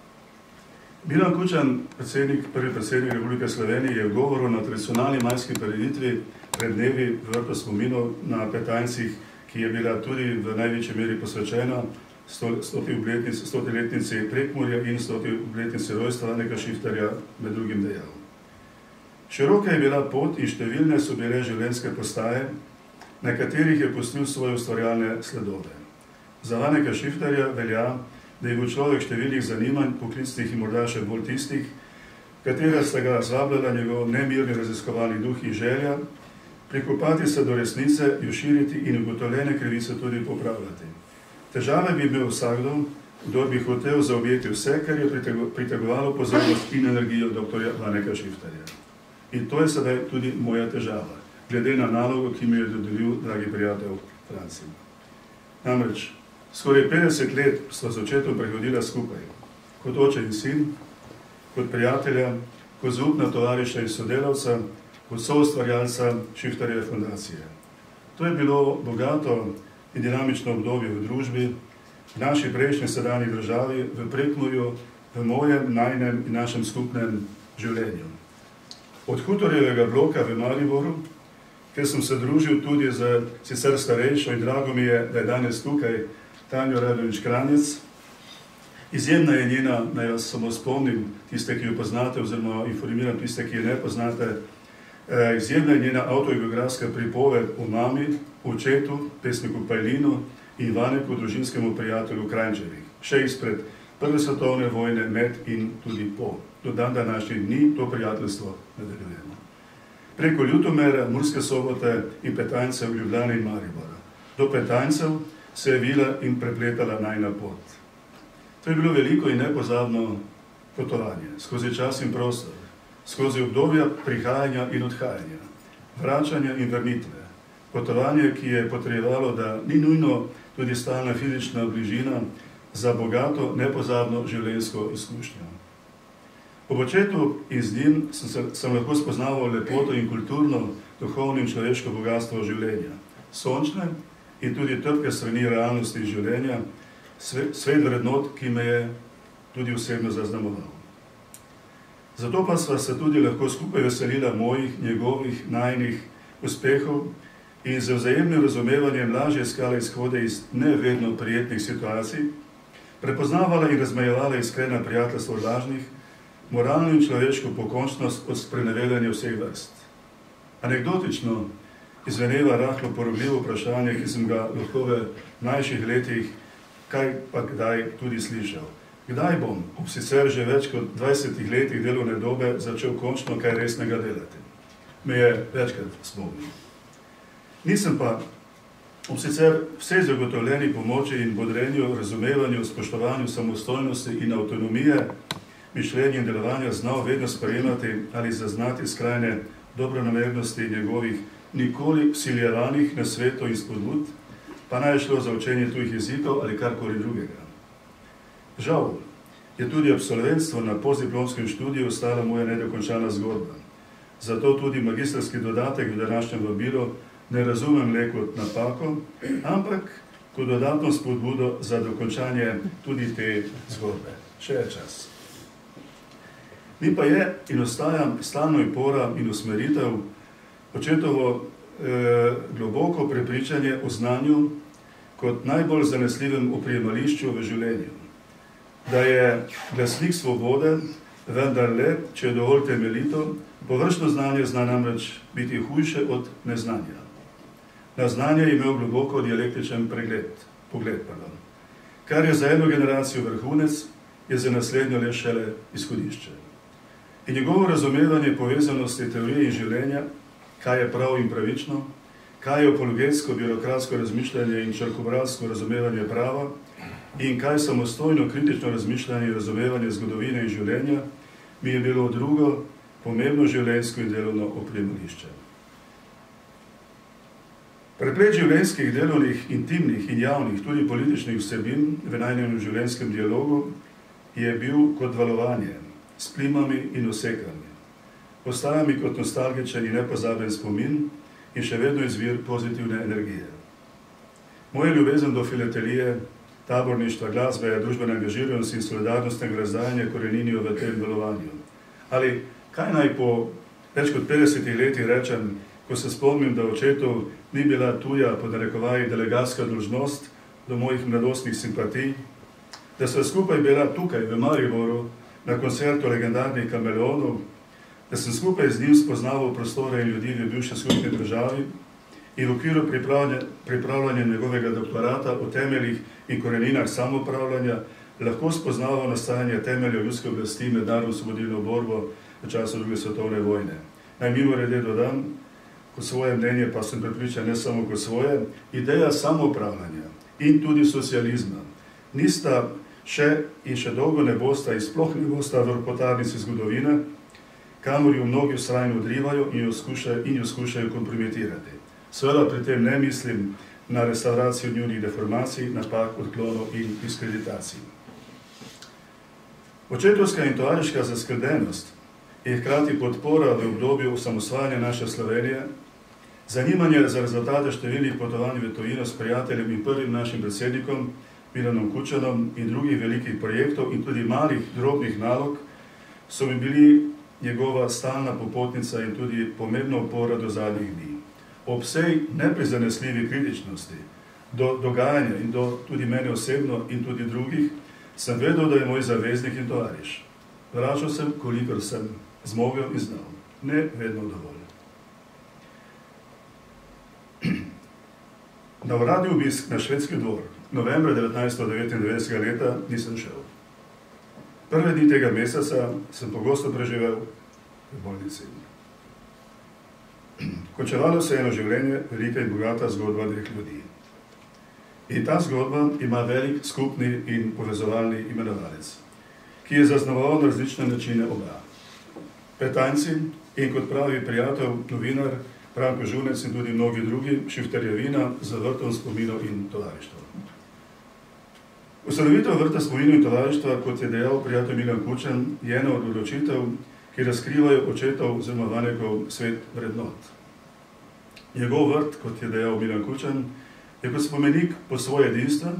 Milan Kučan, predsednik, prvi predsednik Republike Slovenije, je v govoru na tradicionalni majski prireditvi pred dnevi v vrtu spominov na Petajncih, ki je bila tudi v največji meri posvečena stoti obletnici, stoti letnici Prekmurja in stoti obletnici rojstva Vanega Šiftarja, med drugim dejal. Široka je bila pot in številne so bile življenjske postaje, na katerih je pustil svoje ustvarjalne sledove. Za Vanega Šiftarja velja, da je bil človek številnih zanimanj, poklicnih in morda še bolj tistih, katera sta ga zvabljala njegov nemirni raziskovalni duh in želja, prikopati se do resnice, jo širiti in ugotovljene krivice tudi popravljati. Težave bi imel vsakdo, kdor bi hotel zaobjeti vse, kar je pritegovalo pozornost in energijo doktorja Vanega Šiftarja. In to je sedaj tudi moja težava, glede na nalogo, ki mi je dodelil dragi prijatelj Franci. Namreč, skoraj petdeset let sva z očetom prehodila skupaj, kot oče in sin, kot prijatelja, kot zaupna tovariša in sodelavca, kot soustvarjalca Šiftarjeve fundacije. To je bilo bogato in dinamično obdobje v družbi, v naši prejšnji sedanji državi, v Prekmurju, v mojem, najnem in našem skupnem življenju. Od Hutorjevega bloka v Mariboru, kjer sem se družil tudi z sicer starejšo in drago mi je, da je danes tukaj Tanjo Radovič Kranjec. Izjemna je njena, naj vas samo spomnim, tiste, ki jo poznate, oziroma informiram tiste, ki jo ne poznate, izjemna je njena avtobiografska pripoved o mami, očetu, pesniku Pajlinu in Vaneku, družinskemu prijatelju Kranjčevih. Še izpred Prve svetovne vojne, med in tudi po. Do dan današnjih dni to prijateljstvo nadaljujemo. Preko Ljutomera, Murske Sobote in Petajncev, Ljubljane in Maribora. Do Petajncev se je vila in prepletala najina pot. To je bilo veliko in nepozabno potovanje, skozi čas in prostor, skozi obdobja prihajanja in odhajanja, vračanja in vrnitve. Potovanje, ki je potrebovalo, da ni nujno tudi stalna fizična bližina, za bogato, nepozabno življenjsko izkušnjo. Ob očetu in z njim sem, se, sem lahko spoznaval lepoto in kulturno, duhovno in človeško bogatstvo življenja, sončne in tudi trpke strani realnosti življenja, svet vrednot, ki me je tudi osebno zaznamoval. Zato pa sva se tudi lahko skupaj veselila mojih, njegovih, najnih uspehov in z vzajemnim razumevanjem lažje iskala izhode iz ne vedno prijetnih situacij, prepoznavala in razmejevala iskrena prijateljstva lažnih, moralno in človeško pokončnost od sprenevedanja vseh vrst. Anekdotično izveneva rahlo porogljivo vprašanje, ki sem ga lahko v mlajših letih kaj pa kdaj tudi slišal. Kdaj bom, ob sicer že več kot dvajsetih letih delovne dobe, začel končno kaj resnega delati? Me je večkrat spomnil. Nisem pa ob sicer vsej zagotovljeni pomoči in bodrenju, razumevanju, spoštovanju samostojnosti in avtonomije, mišljenja in delovanja znal vedno sprejemati ali zaznati skrajne dobronamernosti njegovih nikoli vsiljevanih na svetu in spodbud, pa naj je šlo za učenje tujih jezikov ali karkoli drugega. Žal je tudi absolventstvo na postdiplomskem študiju ostala moja nedokončana zgodba. Zato tudi magistrski dodatek v današnjem vabilu ne razumem le kot napako, ampak kot dodatno spodbudo za dokončanje tudi te zgodbe. Še je čas. Mi pa je in ostaja stalno opora in usmeritev očetovo eh, globoko prepričanje o znanju kot najbolj zanesljivem oprijemališču v življenju. Da je glasnik svobode, vendar le, če je dovolj temeljito, površno znanje zna namreč biti hujše od neznanja. Na znanje je imel globoko dialektičen pregled, pogled. Pardon. Kar je za eno generacijo vrhunec, je za naslednjo le šele izhodišče. In njegovo razumevanje povezanosti teorije in življenja, kaj je prav in pravično, kaj je apologetsko, birokratsko razmišljanje in črkobralsko razumevanje prava in kaj samostojno kritično razmišljanje in razumevanje zgodovine in življenja, mi je bilo drugo pomembno življenjsko in delovno oprijemališče. Preplet življenjskih, delovnih, intimnih in javnih, tudi političnih vsebin v najnjem življenjskem dialogu je bil kot valovanje, s plimami in osekami. Postaja mi kot nostalgičen in nepozaben spomin in še vedno izvir pozitivne energije. Moja ljubezen do filatelije, taborništva, glasbe, družbene angažiranosti in solidarnostnega razdajanja koreninijo v tem delovanju. Ali kaj naj po več kot petdesetih letih rečem, ko se spomnim, da očetov ni bila tuja, pod narekovaji, delegatska dolžnost do mojih mladostnih simpatij, da so skupaj bila tukaj v Mariboru na koncertu legendarnih Kameleonov, da sem skupaj z njim spoznaval prostore in ljudi v bivši skupni državi in v okviru pripravljanja, pripravljanja njegovega doktorata o temeljih in koreninah samoupravljanja lahko spoznaval nastajanje temeljev ljudske oblasti med narodno-osvobodilno borbo v času druge svetovne vojne. Naj mimorede dodam, kot svoje mnenje, pa sem prepričan ne samo kot svoje, ideja samoupravljanja in tudi socializma nista še in še dolgo ne bosta in sploh ne bosta v ropotarnici zgodovine, kamor jo mnogi vztrajno odrivajo in jo skušajo, in jo skušajo kompromitirati. Seveda pri tem ne mislim na restauracijo njunih deformacij, napak, odklonov in diskreditacij. Očetovska in tovariška zaskrbljenost je hkrati podpora v obdobju osamosvajanja naše Slovenije, zanimanje za rezultate številnih potovanj v tujino s prijateljem in prvim našim predsednikom Milanom Kučanom in drugih velikih projektov in tudi malih, drobnih nalog so mi bili njegova stalna popotnica in tudi pomembna opora do zadnjih dni. Ob vsej neprizanesljivi kritičnosti do dogajanja in do tudi mene osebno in tudi drugih sem vedel, da je moj zaveznik in tovariš. Vračal sem, kolikor sem zmogel in znal. Ne vedno dovolj. Na uradni obisk na švedski dvor novembra devetnajststo devetindevetdesetega leta nisem šel. Prve dni tega meseca sem pogosto preživel v bolnici. Končevalo se je eno življenje, velika in bogata zgodba dveh ljudi. In ta zgodba ima velik skupni in povezovalni imenovalec, ki je zaznamoval na različne načine oba. Petanjci in kot pravi prijatelj, novinar, Branko Žunec in tudi mnogi drugi, Šifterjevina za vrtom spominov in tovarištva. Ustanovitev vrta spominov in tovarištva, kot je dejal prijatelj Milan Kučan, je ena od odločitev, ki razkrivajo očetov oziroma Vanekov svet vrednot. Njegov vrt, kot je dejal Milan Kučan, je kot spomenik po svoje edinstven,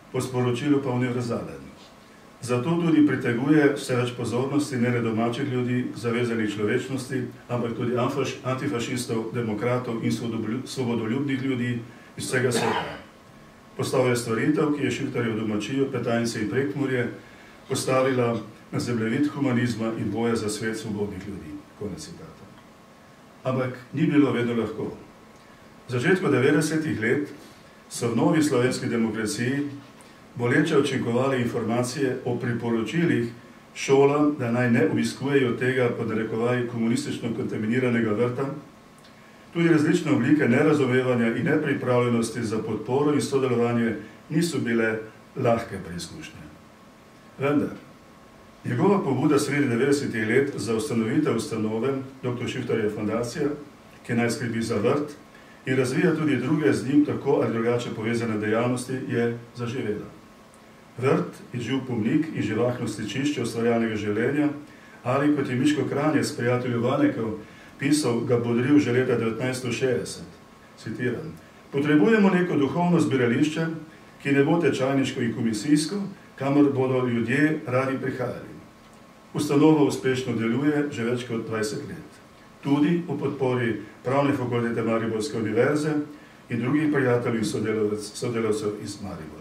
po sporočilu pa univerzalen. Zato tudi priteguje vse več pozornosti ne le domačih ljudi, zavezanih človečnosti, ampak tudi antifašistov, demokratov in svobodoljubnih ljudi iz vsega sveta. Postal je stvaritev, ki je Šiftarjev domačijo, Petajnce in Prekmurje postavila na zemljevid humanizma in boja za svet svobodnih ljudi. Konec citata. Ampak ni bilo vedno lahko. V začetku devetdesetih let so v novi slovenski demokraciji boleče učinkovali informacije o priporočilih šolam, da naj ne obiskujejo tega pod narekovaji komunistično kontaminiranega vrta, tudi različne oblike nerazumevanja in nepripravljenosti za podporo in sodelovanje niso bile lahke preizkušnje. Vendar, njegova pobuda sredi devetdesetih let za ustanovitev ustanove doktor Šiftarjeva fundacija, ki naj skrbi za vrt in razvija tudi druge z njim tako ali drugače povezane dejavnosti, je zaživela. Vrt je živ pomnik in živahno stičišče ustvarjalnega življenja, ali kot je Miško Kranjec, prijatelj Vanekov, pisal, ga bodril že leta devetnajststo šestdeset. Citiram: potrebujemo neko duhovno zbirališče, ki ne bo tečajniško in komisijsko, kamor bodo ljudje radi prihajali. Ustanova uspešno deluje že več kot dvajset let. Tudi v podpori Pravne fakultete Mariborske univerze in drugih prijateljev in sodelavcev iz Maribora.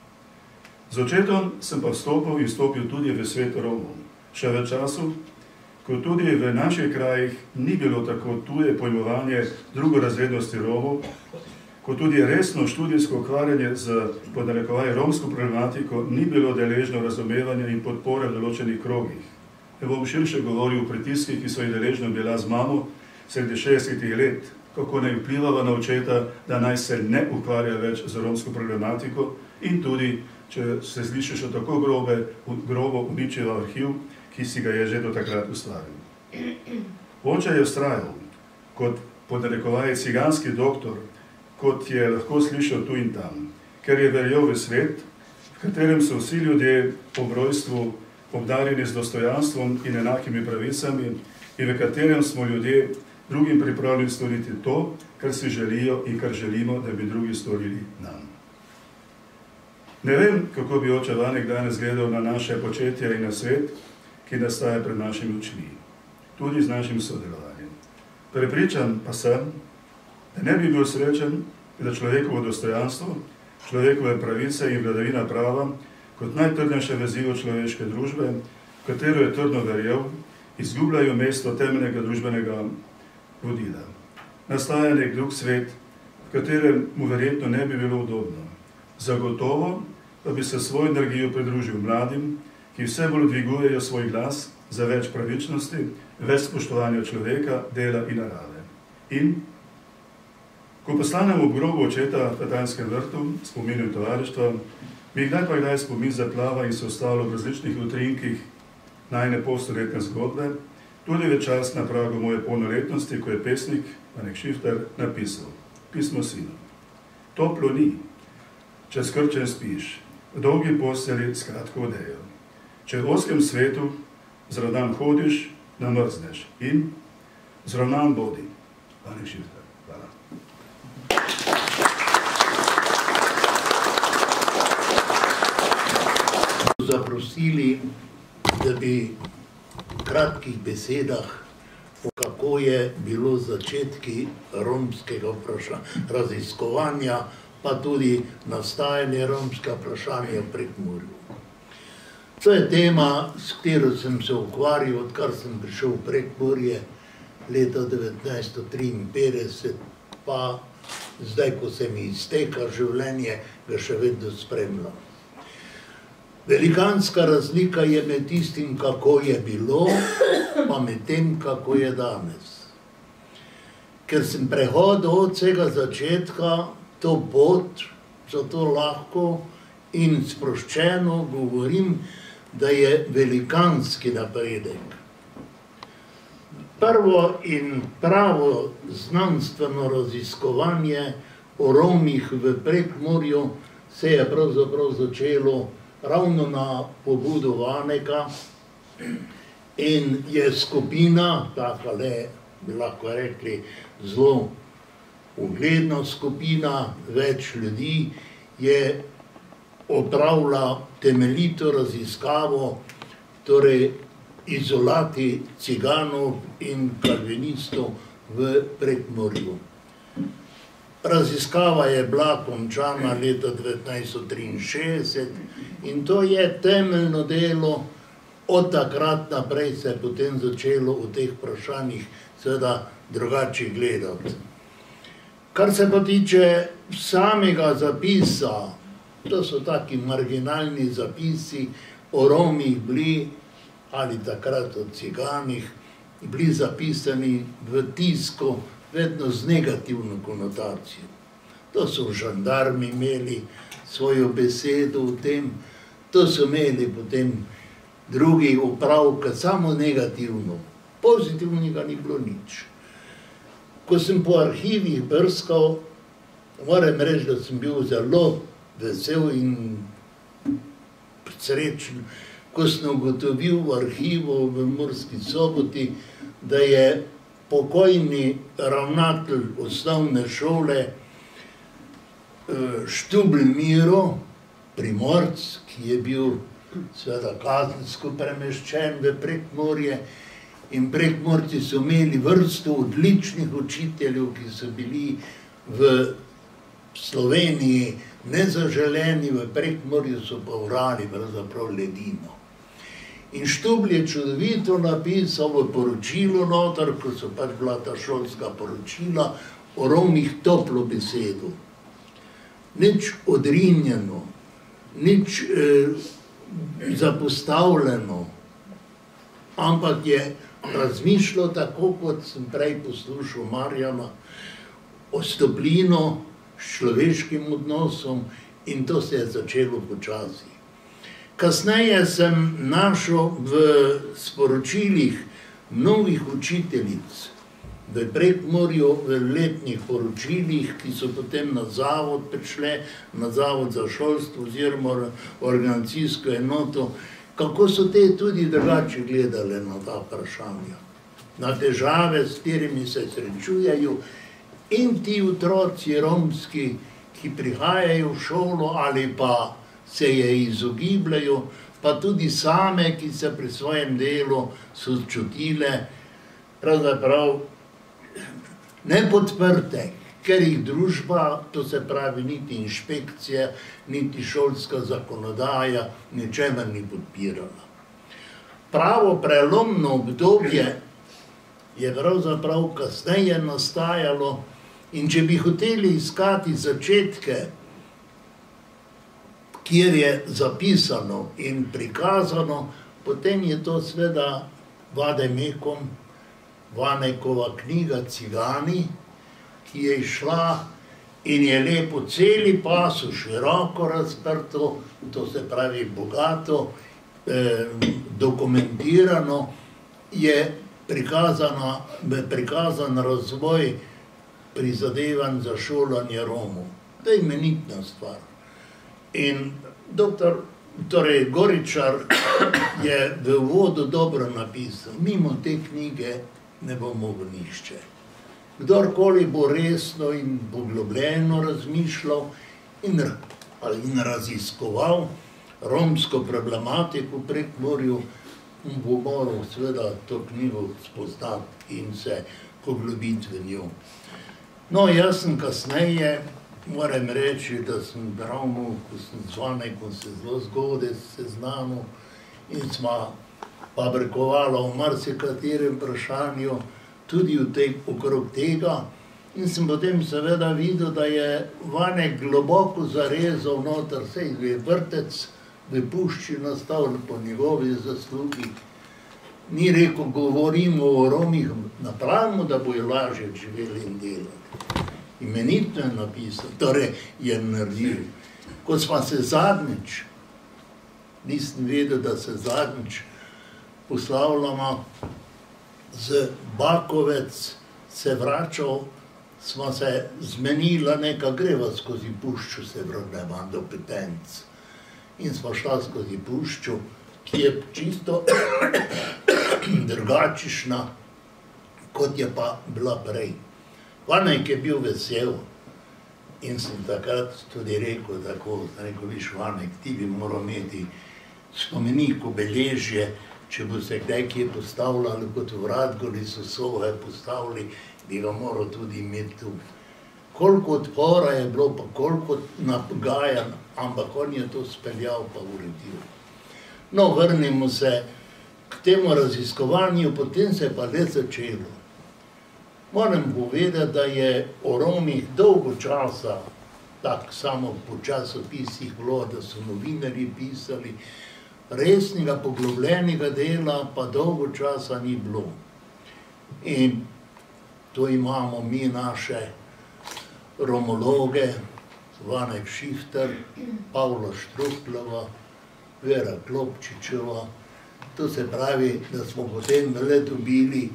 Z očetom sem pa vstopil in vstopil tudi v svet Romov. Še v času, ko tudi v naših krajih ni bilo tako tuje pojmovanje drugorazrednosti Romov, ko tudi resno študijsko ukvarjanje z pod narekovaj romsko problematiko ni bilo deležno razumevanja in podpore v določenih krogih. Ne bom širše govoril o pritiskih, ki so jih deležno bila z mamo sredi šestdesetih let, kako naj vplivala na očeta, da naj se ne ukvarja več z romsko problematiko in tudi, če se sliši še tako grobe, grobo uničila arhiv, ki si ga je že do takrat ustvaril. Oče je vztrajal kot pod narekovaj ciganski doktor, kot je lahko slišal tu in tam, ker je verjel v svet, v katerem so vsi ljudje po rojstvu obdarjeni z dostojanstvom in enakimi pravicami in v katerem smo ljudje drugim pripravljeni storiti to, kar si želijo in kar želimo, da bi drugi storili nam. Ne vem, kako bi oče Vanek danes gledal na naše početje in na svet, ki nastaja pred našimi očmi, tudi z našim sodelovanjem. Prepričan pa sem, da ne bi bil srečen, da človekovo dostojanstvo, človekove pravice in vladavina prava kot najtrdnejše vezivo človeške družbe, v katero je trdno verjel, izgubljajo mesto temeljnega družbenega vodila. Nastaja nek drug svet, v katerem mu verjetno ne bi bilo udobno. Zagotovo pa bi se svojo energijo pridružil mladim, ki vse bolj dvigujejo svoj glas za več pravičnosti, več spoštovanja človeka, dela in narave. In ko postanem ob grobu očeta v Petajnskem vrtu, spominjam tovarištva, mi kdaj pa kdaj spomin zaplava in se ostalo v različnih utrinkih najne polstoletne zgodbe, tudi v čas na pragu moje polnoletnosti, ko je pesnik Vanek Šiftar napisal pismo sinu. Toplo ni, če skrčen spiš, v dolgi postelji s kratko odejo. Če v oskem svetu zravnan hodiš, namrzneš in zravnan bodi. Vanek Šiftar. Hvala. Zaprosili, da bi v kratkih besedah, kako je bilo začetki romskega vprašanja, raziskovanja, pa tudi nastajanje romskega vprašanja v Prekmurju. To je tema, s katero sem se ukvarjal, odkar sem prišel v Prekmurje leta devetnajststo triinpetdeset, pa zdaj, ko se mi izteka življenje, ga še vedno spremljam. Velikanska razlika je med tistim, kako je bilo, pa med tem, kako je danes. Ker sem prehodil od vsega začetka to pot, zato lahko in sproščeno govorim, da je velikanski napredek. Prvo in pravo znanstveno raziskovanje o Romih v Prekmurju se je pravzaprav začelo ravno na pobudo Vaneka in je skupina, takale bi lahko rekli zelo ugledna skupina, več ljudi, je opravlja temeljito raziskavo, torej izolati ciganov in kalvinistov v Prekmurju. Raziskava je bila končana leta devetnajststo triinšestdeset in to je temeljno delo. Od takrat naprej se je potem začelo v teh vprašanjih seveda drugače gledati. Kar se pa tiče samega zapisa, to so taki marginalni zapisi o Romih bili, ali takrat o ciganih, bili zapisani v tisku vedno z negativno konotacijo. To so žandarmi imeli svojo besedo v tem, to so imeli potem drugi opravka, samo negativno. Pozitivnega ni bilo nič. Ko sem po arhivih brskal, moram reči, da sem bil zelo vesel in srečen, ko sem ugotovil v arhivu v Murski Soboti, da je pokojni ravnatelj osnovne šole Štubl Miro, Primorc, ki je bil seveda kazensko premeščen v Prekmurje, in Prekmurci so imeli vrsto odličnih učiteljev, ki so bili v Sloveniji nezaželeni, v Prekmurju so pa orali pravzaprav ledino. In Štubl je čudovito napisal v poročilu noter, ko so pač bila ta šolska poročila, o Romih toplo besedo. Nič odrinjeno, nič eh, zapostavljeno, ampak je razmišljal tako, kot sem prej poslušal Marjana, o stoplino s človeškim odnosom, in to se je začelo počasi. Kasneje sem našel v sporočilih mnogih učiteljic v Prekmurju, v letnih poročilih, ki so potem na zavod prišle, na zavod za šolstvo oziroma organizacijsko enoto, kako so te tudi drugače gledale na ta vprašanja, na težave, s katerimi se srečujejo, in ti otroci romski, ki prihajajo v šolo ali pa se je izogibljajo, pa tudi same, ki se pri svojem delu so čutile pravzaprav nepodprte, ker jih družba, to se pravi niti inšpekcija, niti šolska zakonodaja, ničemer ni podpirala. Pravo prelomno obdobje je pravzaprav kasneje nastajalo, in če bi hoteli iskati začetke, kjer je zapisano in prikazano, potem je to seveda Vademekom, Vanekova knjiga Cigani, ki je išla in je lepo celi pasu široko razprto, to se pravi bogato, eh, dokumentirano, je prikazana, prikazan razvoj prizadevanj za šolanje Romov. To je imenitna stvar. In doktor, torej Goričar je v uvodu dobro napisal, mimo te knjige ne bo mogel nišče. Kdorkoli bo resno in poglobljeno razmišljal in, in raziskoval romsko problematiko v Prekmurju, bo moral seveda to knjigo spoznati in se poglobiti v njo. No, jaz sem kasneje, moram reči, da sem ravno, ko sem z Vanekom se zelo zgodaj seznanil in smo fabrikovali o marsikaterem vprašanju, tudi v tej, okrog tega, in sem potem seveda videl, da je Vanek globoko zarezal noter, sej je vrtec v pušči nastal po njegovi zaslugi. Ni rekel, govorimo o Romih, napravimo, da bojo lažje živeli in delali. Imenitno je napisal, torej je naredil. Ko smo se zadnjič, nisem vedel, da se zadnjič poslavljamo, z Bakovec se vračal, smo se zmenila neka greva skozi pušču, se vrneva do Petenc. In smo šla skozi pušču, ki je čisto drugačišna, kot je pa bila prej. Vanek je bil vesel, In sem takrat tudi rekel, tako, rekel, viš, Vanek, ti bi moral imeti spomenik, obeležje, če bo se kdaj kje postavljali, kot v Radgoli so sohe postavili, bi ga moral tudi imeti tu. Koliko odpora je bilo, pa koliko napgajanj, ampak on je to speljal pa uredil. No, vrnimo se k temu raziskovanju, potem se je pa le začelo. Moram povedati, da je o Romih dolgo časa, tako samo po časopisih bilo, da so novinarji pisali, resnega, poglobljenega dela pa dolgo časa ni bilo. In to imamo mi naše romologe, Vanek Šifter, Pavla Štruklova, Vera Klopčičeva. To se pravi, da smo potem le dobili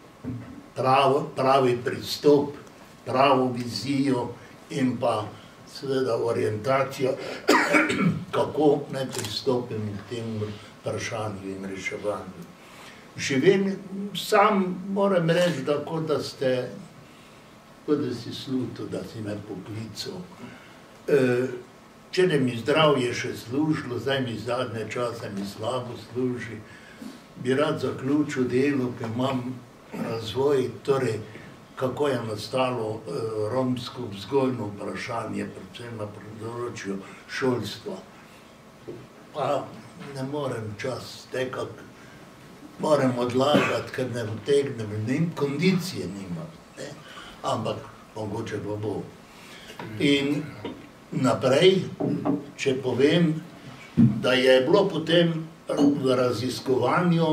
pravi pristop, pravo vizijo in pa seveda orientacijo, kako naj pristopim k temu vprašanju in reševanju. Živeli, sam moram reči, da kot da ste, kot da si slutil, da si me poklical. Če ne mi zdravje še služilo, zdaj mi zadnje čase mi slabo služi, bi rad zaključil delo, ker imam razvoj, torej kako je nastalo romsko vzgojno vprašanje, predvsem na področju šolstva. Pa ne morem čas tekati, moram odlagati, ker ne vtegnem, nim kondicije nimam, ne? Ampak mogoče pa bo. In naprej, če povem, da je bilo potem v raziskovanju,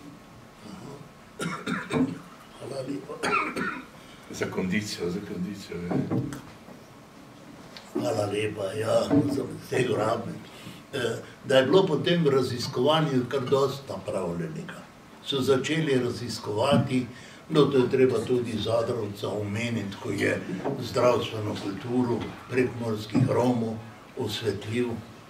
hvala lepa, za kondicijo, za kondicijo, hvala lepa, ja, sem vse grabim, da je bilo potem v raziskovanju kar dosti napravljenega. So začeli raziskovati, no to je treba tudi Zadrovca omeniti, ko je zdravstveno kulturo prekmurskih Romov osvetljiv,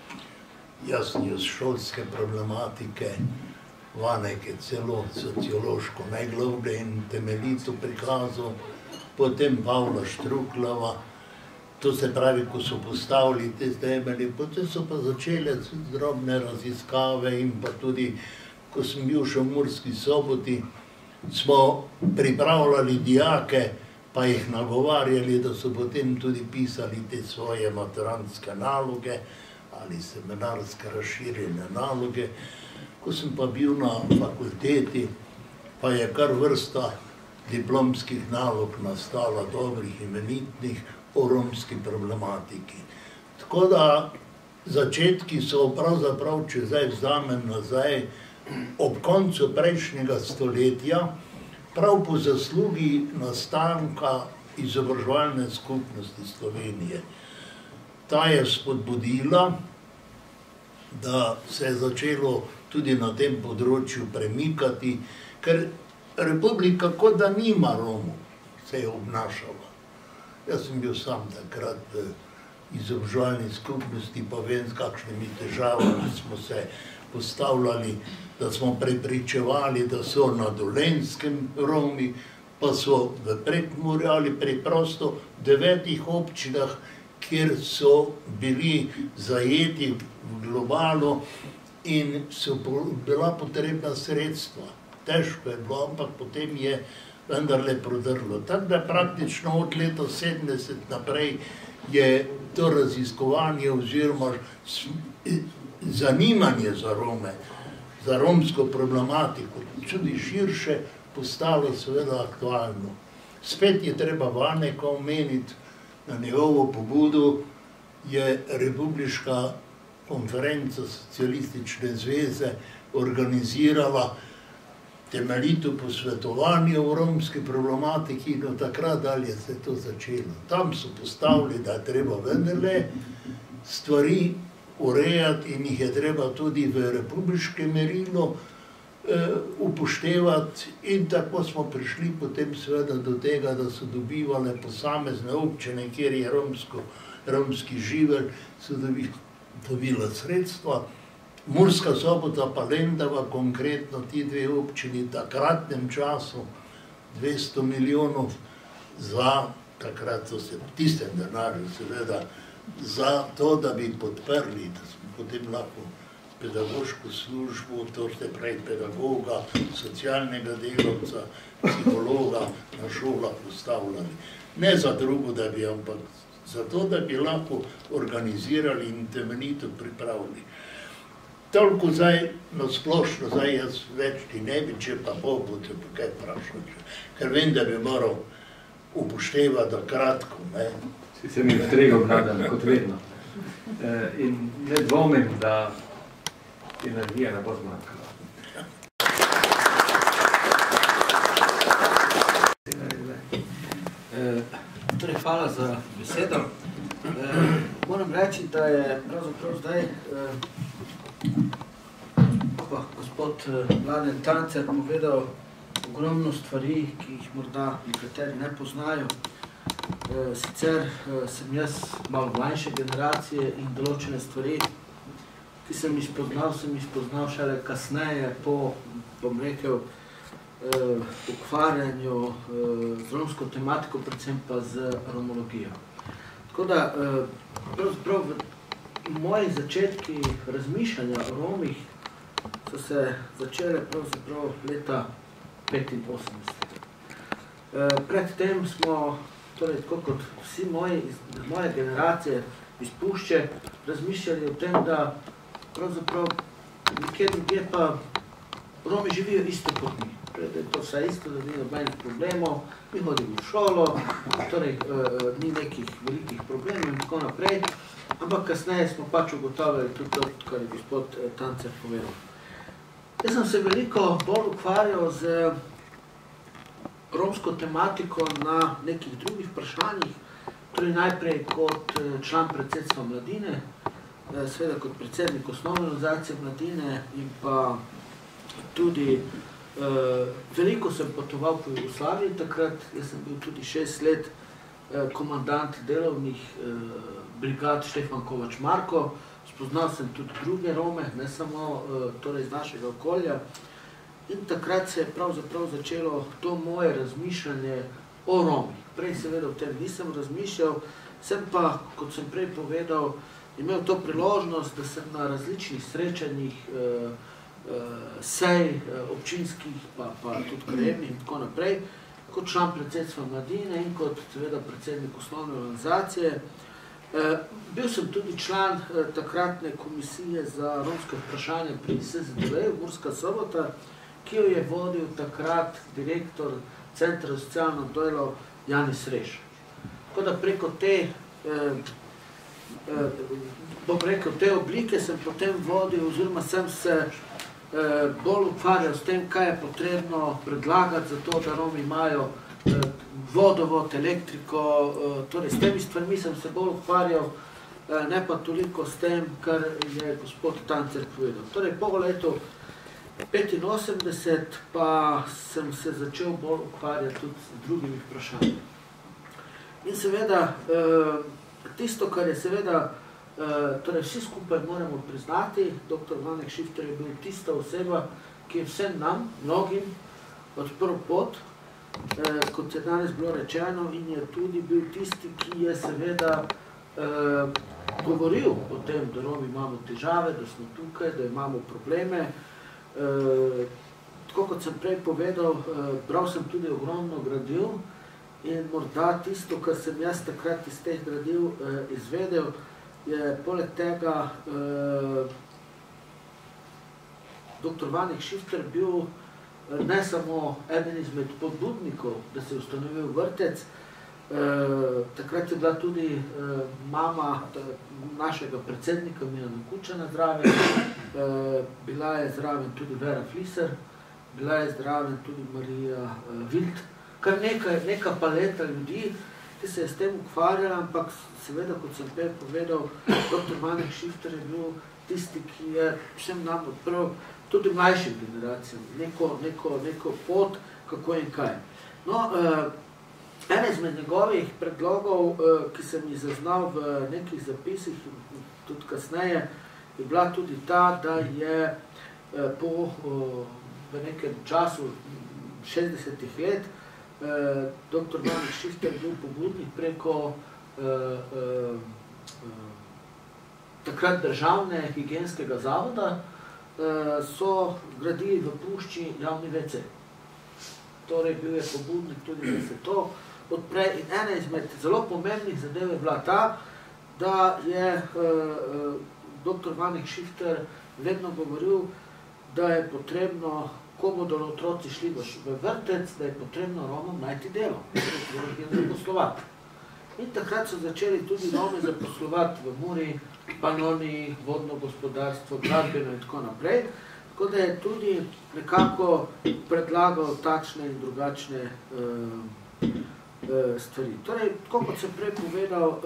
jasno iz šolske problematike, Vanek je celo sociološko najgloblje in temeljito prikazal, potem Pavla Štruklova, to se pravi, ko so postavili te temelje, potem so pa začele drobne raziskave in pa tudi, ko sem bil še v Murski Soboti, smo pripravljali dijake, pa jih nagovarjali, da so potem tudi pisali te svoje maturantske naloge ali seminarske razširjene naloge. Ko sem pa bil na fakulteti, pa je kar vrsta diplomskih nalog nastala, dobrih, imenitnih, o romski problematiki. Tako da začetki so pravzaprav, če zdaj vzamem nazaj, ob koncu prejšnjega stoletja, prav po zaslugi nastanka izobraževalne skupnosti Slovenije. Ta je spodbudila, da se je začelo tudi na tem področju premikati, ker republika kot da nima Romov, se je obnašala. Jaz sem bil sam takrat v izobraževalni skupnosti, pa vem, s kakšnimi težavami smo se postavljali, da smo prepričevali, da so na Dolenjskem Romi, pa so v Prekmurju ali preprosto v devetih občinah, kjer so bili zajeti v globalu in so bila potrebna sredstva. Težko je bilo, ampak potem je vendarle prodrlo. Tako da praktično od leta sedemdeset naprej je to raziskovanje oziroma zanimanje za Rome, za romsko problematiko, tudi širše, postalo seveda aktualno. Spet je treba Vaneka omeniti, na njegovo pobudo je Republiška konferenca Socialistične zveze organizirala temeljito posvetovanje o romski problematiki in od takrat dalje se je to začelo. Tam so postavili, da je treba vendarle stvari urejati in jih je treba tudi v republiškem merilu upoštevati in tako smo prišli potem seveda do tega, da so dobivale posamezne občine, kjer je romski živelj, so dobila sredstva. Murska Sobota pa Lendava, konkretno ti dve občini, v takratnem času dvesto milijonov za takrat so se v tistem denarju seveda za to, da bi podprli, da smo potem lahko pedagoško službo, to ste pravi pedagoga, socialnega delavca, psihologa na šolah postavljali. Ne za drugo, da bi, ampak zato, da bi lahko organizirali in temeljito pripravili. Toliko zdaj, no splošno, zdaj jaz več ti ne bi, če pa bo, bo te pa kaj vprašal, ker vem, da bi moral upoštevati da kratko, ne. Si se mi vtregal, Mladen, kot vedno. In ne dvomim, da energija ne bo zmanjkala. Torej, hvala za besedo. Moram reči, da je pravzaprav zdaj gospod Mladen Tancer povedal ogromno stvari, ki jih morda nekateri ne poznajo. Sicer sem jaz malo mlajše generacije in določene stvari, ki sem jih spoznal, sem jih spoznal šele kasneje po, bom rekel, ukvarjanju z romsko tematiko, predvsem pa z romologijo. Tako da, pravzaprav v mojih začetki razmišljanja o Romih so se začele pravzaprav leta petinosemdeset. Predtem smo, torej tako kot vsi moji iz moje generacije iz Pušče, razmišljali o tem, da pravzaprav nekje drugje pa Romi živijo isto kot mi. Da je to vse isto, da ni nobenih problemov, mi hodimo v šolo, torej ni nekih velikih problemov in tako naprej, ampak kasneje smo pač ugotavljali tudi to, kar je gospod Tancer povedal. Jaz sem se veliko bolj ukvarjal z romsko tematiko na nekih drugih vprašanjih, torej najprej kot član predsedstva Mladine, seveda kot predsednik osnovne organizacije Mladine in pa tudi veliko sem potoval po Jugoslaviji takrat, jaz sem bil tudi šest let komandant delovnih brigad Štefan Kovač Marko, spoznal sem tudi druge Rome, ne samo torej iz našega okolja. In takrat se je pravzaprav začelo to moje razmišljanje o Romih. Prej seveda o tem nisem razmišljal, sem pa, kot sem prej povedal, imel to priložnost, da sem na različnih srečanjih, sej občinskih, pa tudi krajevnih in tako naprej, kot član predsedstva Mladine in kot seveda predsednik osnovne organizacije. Bil sem tudi član takratne komisije za romske vprašanje pri S Z D V-ju, Murska Sobota, ki jo je vodil takrat direktor Centra za socialno delo Jani Sreš. Tako da preko te, bom rekel, te oblike sem potem vodil, oziroma sem se bolj ukvarjal s tem, kaj je potrebno predlagati za to, da Romi imajo vodovod, elektriko, torej s temi stvarmi sem se bolj ukvarjal, ne pa toliko s tem, kar je gospod Tancer povedal. Torej, po letu petinosemdeset pa sem se začel bolj ukvarjati tudi z drugimi vprašanji. In seveda, tisto, kar je seveda, torej vsi skupaj moramo priznati, doktor Vanek Šifter je bil tista oseba, ki je vsem nam, mnogim, odprl pot, kot je danes bilo rečeno, in je tudi bil tisti, ki je seveda govoril o tem, da Romi imamo težave, da smo tukaj, da imamo probleme. Tako kot sem prej povedal, bral sem tudi ogromno gradiv in morda tisto, kar sem jaz takrat iz teh gradiv izvedel, je poleg tega doktor Vanek Šifter bil ne samo eden izmed pobudnikov, da se je ustanovil vrtec, takrat je bila tudi mama našega predsednika Milana Kučana zraven, bila je zraven tudi Vera Fliser, bila je zraven tudi Marija Vilt, kar neka paleta ljudi, ki se je s tem ukvarjala, ampak seveda, kot sem prej povedal, doktor Vanek Šifter je bil tisti, ki je vsem nam odprl, tudi mlajšim generacijam, neko pot, kako in kaj. No, ena izmed njegovih predlogov, ki sem jih zaznal v nekih zapisih, tudi kasneje, je bila tudi ta, da je po v nekem času šestdesetih let doktor Vanek Šifter bil pobudnik preko takrat državne higienskega zavoda, so gradili v Pušči javni ve ce. Torej bil je pobudnik tudi, da se to odpre. In ena izmed zelo pomembnih zadev je bila ta, da je doktor Vanek Šifter vedno govoril, da je potrebno, ko bodo otroci šli v vrtec, da je potrebno Romom najti delo, da jih zaposlovati. In takrat so začeli tudi Rome zaposlovati v Muri, Panoniji, vodno gospodarstvo, gradbeno in tako naprej. Tako da je tudi nekako predlagal takšne in drugačne stvari. Torej, tako kot sem prej povedal,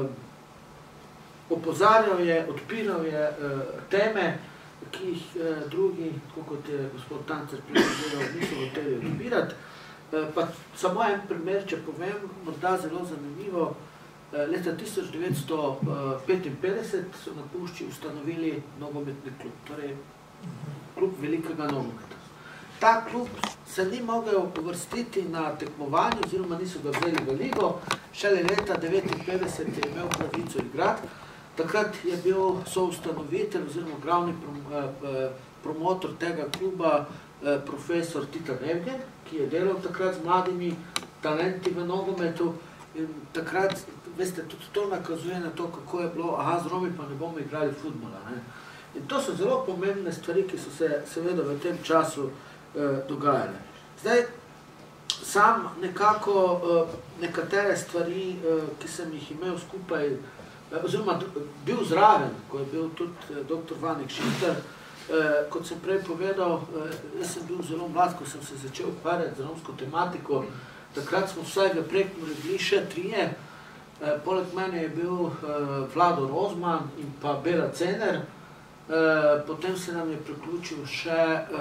opozarjal je, odpiral je teme, ki jih drugi, tako kot je gospod Tancer pripravljal, niso hoteli odpirati. Pa samo en primer, če povem, morda zelo zanimivo, leta tisoč devetsto petinpetdeset so na Pušči ustanovili nogometni klub, torej klub velikega nogometa. Ta klub se ni mogel uvrstiti na tekmovanje, oziroma niso ga vzeli v ligo, šele leta devetinpetdeset je imel pravico igrati. Takrat je bil soustanovitelj oziroma glavni promotor tega kluba profesor Titan Evgen, ki je delal takrat z mladimi talenti v nogometu in takrat, veste, tudi to nakazuje na to, kako je bilo, aha, z Romi pa ne bomo igrali futbola. In to so zelo pomembne stvari, ki so se seveda v tem času dogajale. Zdaj, sam nekako nekatere stvari, ki sem jih imel skupaj, oziroma bil zraven, ko je bil tudi doktor Vanek Šifter, kot sem prej povedal, jaz sem bil zelo mlad, ko sem se začel ukvarjati z romsko tematiko. Takrat smo vsaj v Prekmurju bili še trije. Poleg mene je bil Vlado Rozman in pa Bera Cener. Potem se nam je priključil še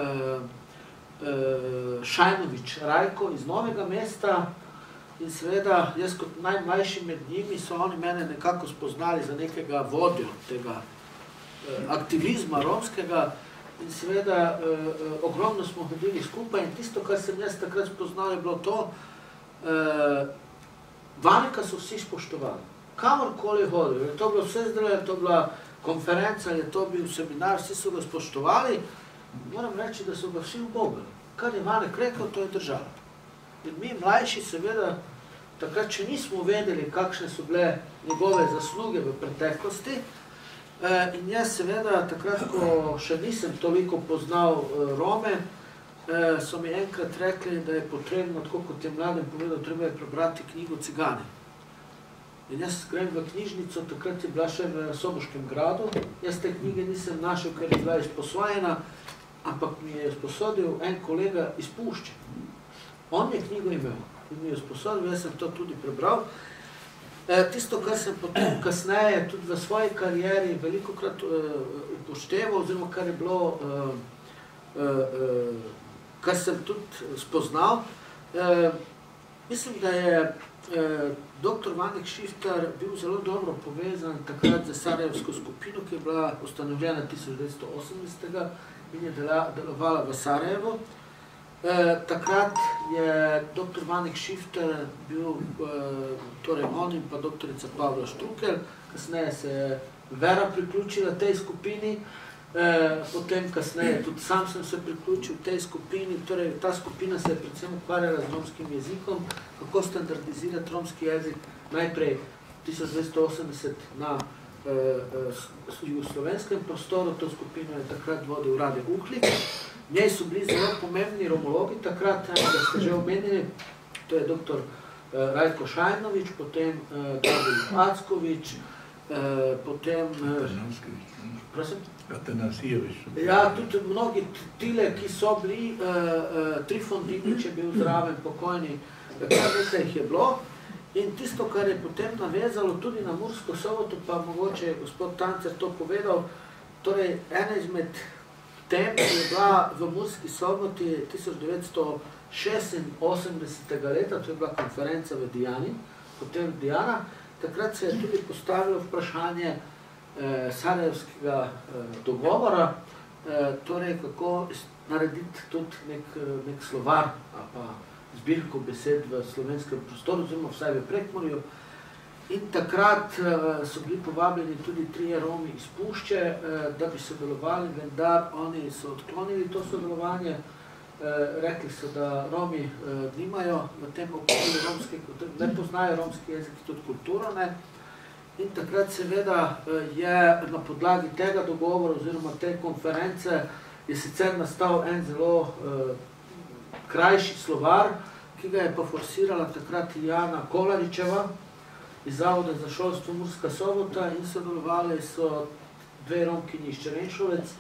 Šajnovič Rajko iz Novega mesta. In seveda, jaz kot najmlajši med njimi, so oni mene nekako spoznali za nekega vodjo tega aktivizma romskega in seveda ogromno smo hodili skupaj in tisto, kar sem jaz takrat spoznal, je bilo to, Vaneka so vsi spoštovali. Kamorkoli hodil, je to bilo vse zdaj, je to bila konferenca, je to bil seminar, vsi so ga spoštovali. Moram reči, da so ga vsi ubogli. Kar je Vanek rekel, to je držalo. In mi mlajši seveda, takrat, če nismo vedeli, kakšne so bile njegove zasluge v preteklosti, in jaz seveda, takrat, ko še nisem toliko poznal Rome, so mi enkrat rekli, da je potrebno, tako kot je mladem povedal, treba je prebrati knjigo Cigani. In jaz grem v knjižnico, takrat je bila še v Soboškem gradu, jaz te knjige nisem našel, ker je bila izposvojena, ampak mi je sposodil en kolega iz Pušče. On je knjigo imel in mi je sposodil, jaz sem to tudi prebral. Tisto, kar sem potem kasneje tudi v svoji karieri velikokrat upošteval, oziroma kar je bilo, kar sem tudi spoznal, mislim, da je doktor Vanek Šifter bil zelo dobro povezan takrat z sarajevsko skupino, ki je bila ustanovljena tisoč devetsto osemdesetega in je delovala v Sarajevu. Takrat je doktor Vanek Šifter bil, torej on in pa doktorica Pavla Štrukelj, kasneje se je Vera priključila tej skupini, potem kasneje tudi sam sem se priključil tej skupini, torej ta skupina se je predvsem ukvarjala z romskim jezikom, kako standardizirati romski jezik najprej tisoč devetsto osemdeset na jugoslovenskem prostoru, to skupino je takrat vodil Rade Uhlik. V njej so bili zelo pomembni romologi takrat, da ste že omenili, to je doktor Rajko Šajnovič, potem Gabriel Ackovič, potem... Prosim? Atanasijevič. Ja, tudi mnogi tile, ki so bili, Trifon Dimič je bil zraven, pokojni, kar nekaj jih je bilo. In tisto, kar je potem navezalo tudi na Mursko Soboto, pa mogoče je gospod Tancer to povedal, torej ena izmed tem je bila v Murski Soboti tisoč devetsto šestinosemdesetega leta, to je bila konferenca v Dijani, hotel Dijana, takrat se je tudi postavilo vprašanje sarajevskega dogovora, torej kako narediti tudi nek slovar, pa zbirko besed v slovenskem prostoru, oziroma vsaj v Prekmurju. In takrat so bili povabljeni tudi trije Romi iz Pušče, da bi sodelovali, vendar oni so odklonili to sodelovanje. Rekli so, da Romi nimajo v tem okolju romski, ne poznajo romski jezik, tudi kulturo ne. In takrat seveda je na podlagi tega dogovora oziroma te konference je sicer nastal en zelo krajši slovar, ki ga je pa forsirala takrat Jana Kolaričeva iz Zavoda za šolstvo Murska Sobota in sodelovali so dve Romkinji iz Črenšovec,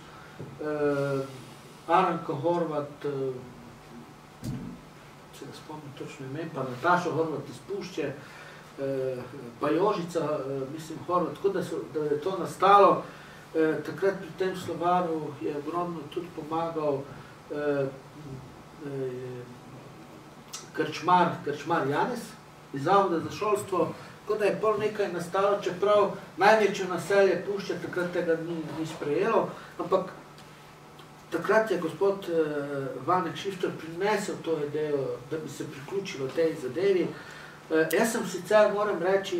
Aranka Horvat, če ga spomnim točno ime, pa Nataša Horvat iz Pušče, pa Jožica, mislim, Horvat, tako da je to nastalo. Takrat pri tem slovaru je ogromno tudi pomagal krčmar, krčmar Janez iz Zavoda za šolstvo, tako da je pol nekaj nastalo, čeprav največje naselje Pušče takrat tega ni sprejelo, ampak takrat je gospod Vanek Šifter prinesel to idejo, da bi se priključilo tej zadevi. Jaz sem sicer, moram reči,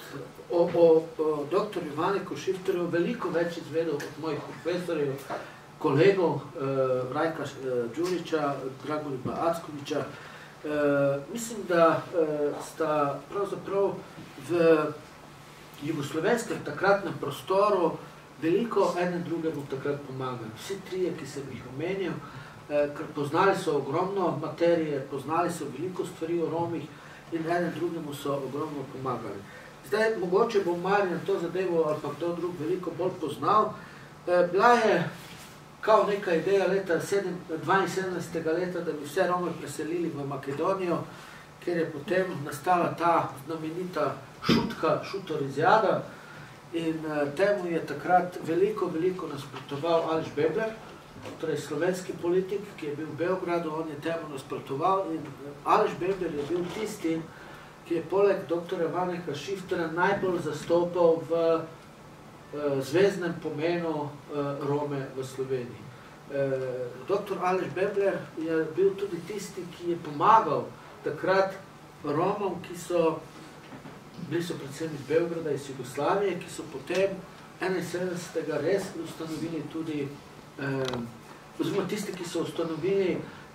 o doktorju Vaneku Šifterju veliko več izvedel od mojih profesorjev, kolegov, Rajka Đurića, Dragoljuba Ackovića. Mislim, da sta pravzaprav v jugoslovenskem takratnem prostoru veliko eden drugemu takrat pomagali. Vsi trije, ki sem jih omenil, ker poznali so ogromno materije, poznali so veliko stvari o Romih in eden drugemu so ogromno pomagali. Zdaj, mogoče bo Marjan to zadevo ali pa kdo drug veliko bolj poznal. Bila je kao neka ideja leta dvainsedemdesetega leta, da bi vse Rome preselili v Makedonijo, kjer je potem nastala ta znamenita šutka, šutorizjada. In temu je takrat veliko, veliko nasprotoval Aleš Bebler, torej slovenski politik, ki je bil v Beogradu, on je temu nasprotoval in Aleš Bebler je bil tisti, ki je poleg doktorja Vaneka Šiftera najbolj zastopal v zvezdnem pomenu Rome v Sloveniji. Doktor Aleš Bebler je bil tudi tisti, ki je pomagal takrat Romom, ki so bili so predvsem iz Beograda, iz Jugoslavije, ki so potem enainsedemdesetega res ustanovili tudi, oziroma tisti, ki so ustanovili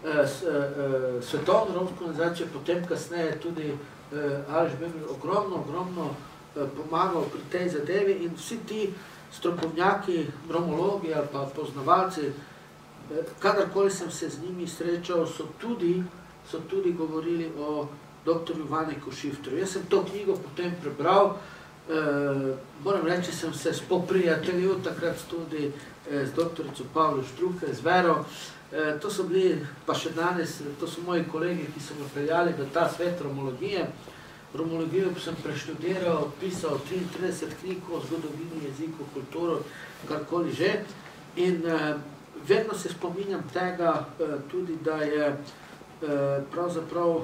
svetovno romsko organizacijo, potem kasneje tudi Aleš Bebler ogromno, ogromno pomagal pri tej zadevi in vsi ti strokovnjaki, romologi ali pa poznavalci, kadarkoli sem se z njimi srečal, so tudi, so tudi govorili o doktorju Vaneku Šifterju. Jaz sem to knjigo potem prebral, moram reči, sem se spoprijateljil takrat tudi z doktorico Pavlo Štruke, z Vero. To so bili, pa še danes, to so moji kolegi, ki so me peljali v ta svet romologije. Romologijo sem preštudiral, pisal triintrideset knjig o zgodovini, jeziku, kulturo, karkoli že. In vedno se spominjam tega tudi, da je pravzaprav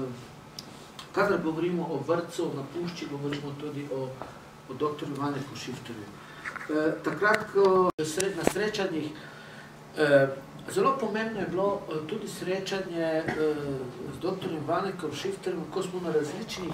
kadar govorimo o vrtcu na Pušči, govorimo tudi o, o doktorju Vaneku Šifterju. E, takrat, ko sred, na srečanjih, e, zelo pomembno je bilo tudi srečanje e, z doktorjem Vanekom Šifterjem, ko smo na različnih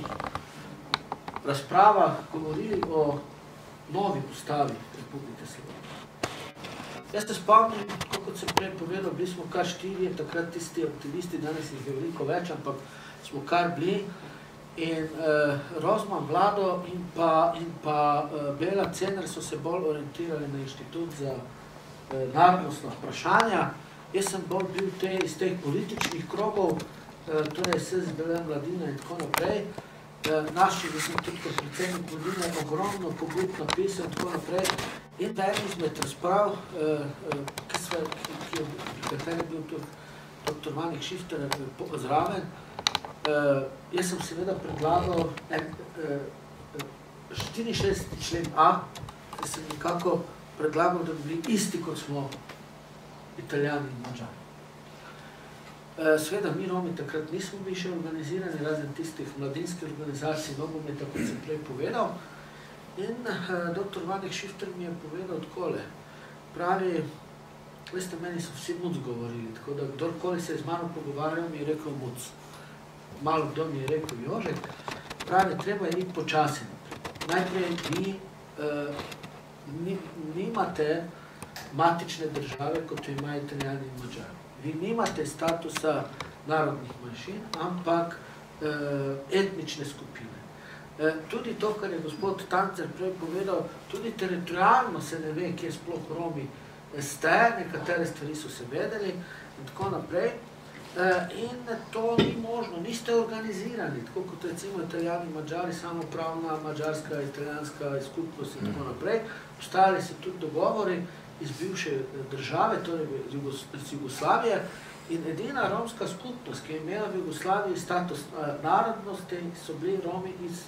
razpravah govorili o novi ustavi Republike Slovenije. Jaz se spomnim, kot sem prej povedal, bili smo kar štirje, takrat tisti aktivisti, danes jih je veliko več, ampak smo kar bili in uh, Rozman Vlado in pa, in pa uh, Bela Cener so se bolj orientirali na inštitut za uh, narodnostna vprašanja. Jaz sem bolj bil te, iz teh političnih krogov, uh, torej S Z D L Mladina in tako naprej. Uh, naši, da sem tudi kot predsednik Mladine, ogromno pobud napisal in tako naprej. In da en izmed razprav, uh, uh, ki sve, ki, ki, ki je bil tudi doktor Vanek Šifter zraven, Uh, jaz sem seveda predlagal en, uh, štiriinšestdeseti člen A, ki sem nekako predlagal, da bi bili isti, kot smo Italijani in Mađari. Uh, seveda, mi Romi takrat nismo bili še organizirani, razen tistih mladinskih organizacij, nogometa, kot sem prej povedal. In uh, doktor Vanek Šifter mi je povedal takole. Pravi, veste, meni so vsi muc govorili, tako da kdorkoli se je z mano pogovarjal, mi je rekel muc. malo kdo mi je rekel Jožek, pravi, treba je iti počasi. Najprej vi uh, nimate matične države, kot jo imajo Italijani in Mađari. Vi nimate statusa narodnih manjšin, ampak uh, etnične skupine. Uh, tudi to, kar je gospod Tancer prej povedal, tudi teritorijalno se ne ve, kje sploh Romi ste, nekatere stvari so se vedeli in tako naprej. In to ni možno, niste organizirani, tako kot recimo Italijani in Mađari, samopravna mađarska, italijanska skupnost in tako naprej. Obstajali so tudi dogovori iz bivše države, torej iz Jugoslavije, in edina romska skupnost, ki je imela v Jugoslaviji status narodnosti, so bili Romi iz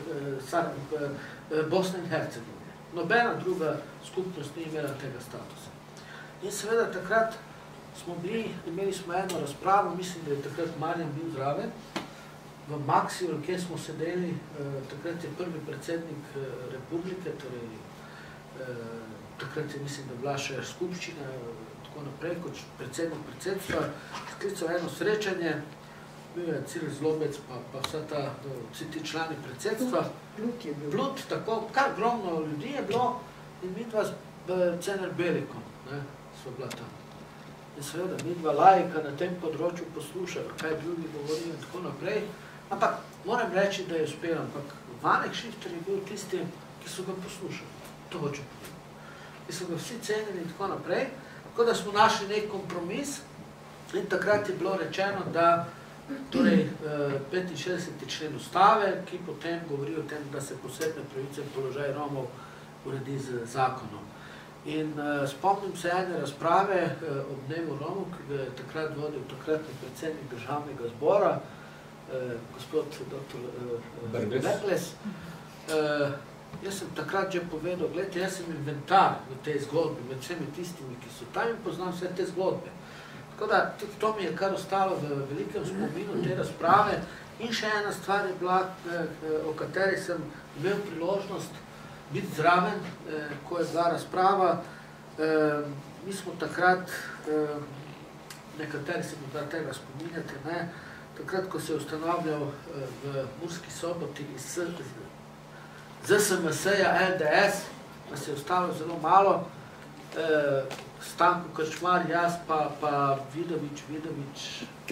Bosne in Hercegovine. Nobena druga skupnost ni imela tega statusa. In seveda takrat smo bili, imeli smo eno razpravo, mislim, da je takrat Marjan bil zraven, v Maxiju, kjer smo sedeli, takrat je prvi predsednik republike, torej takrat je, mislim, da bila še skupščina, tako naprej, kot predsednik predsedstva, sklical eno srečanje, bil je Ciril Zlobec, pa, pa vsa ta, vsi ti člani predsedstva. Blut je bil. Blut, tako, kar ogromno ljudi je bilo in mi dva s Cener Belikom, ne, sva bila tam. In seveda, mi dva lajka na tem področju poslušajo, kaj drugi govorijo in tako naprej. Ampak moram reči, da je uspel, ampak Vanek Šifter je bil tisti, ki so ga poslušali. To hočem povedati. Ki so ga vsi cenili in tako naprej. Tako da smo našli nek kompromis in takrat je bilo rečeno, da torej petinšestdeseti člen ustave, ki potem govori o tem, da se posebne pravice in položaj Romov uredi z zakonom. In uh, spomnim se ene razprave uh, ob dnevu Romov, ki ga je takrat vodil takratni predsednik državnega zbora, uh, gospod doktor uh, Bergles. Uh, jaz sem takrat že povedal, gledajte, jaz sem inventar v tej zgodbi, med vsemi tistimi, ki so tam in poznam vse te zgodbe. Tako da tudi to mi je kar ostalo v velikem spominu te razprave. In še ena stvar je bila, uh, o kateri sem imel priložnost biti zraven, eh, ko je bila razprava. Eh, mi smo takrat, eh, nekateri se morda tega spominjate, ne, takrat, ko se je ustanovljal eh, v Murski Soboti iz Z S M S-ja L D S, nas je ostalo zelo malo, eh, Stanko Krčmar, jaz pa, pa Vidovič, Vidovič,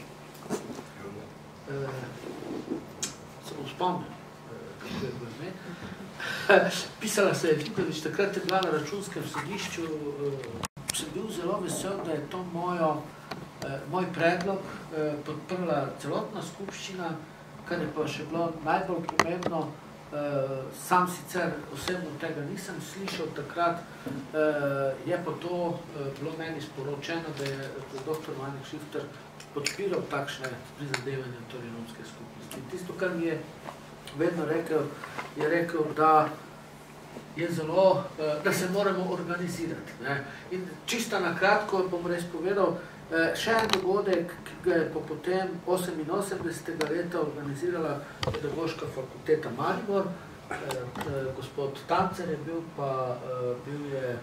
eh, se bom spomnil, eh, kako je bilo ime. Pisala se je Vidovič, takrat je bila na računskem sodišču, sem bil zelo vesel, da je to mojo, moj predlog podprla celotna skupščina, kar je pa še bilo najbolj pomembno. Sam sicer osebno tega nisem slišal takrat, je pa to bilo meni sporočeno, da je doktor Vanek Šifter podpiral takšne prizadevanja torej romske skupnosti. Tisto, kar mi je vedno rekel, je rekel, da je zelo, da se moramo organizirati. Ne. In čisto na kratko bom res povedal, še en dogodek, ki ga je po potem oseminosemdesetega leta organizirala Pedagoška fakulteta Maribor. Gospod Tancer je bil, pa bil je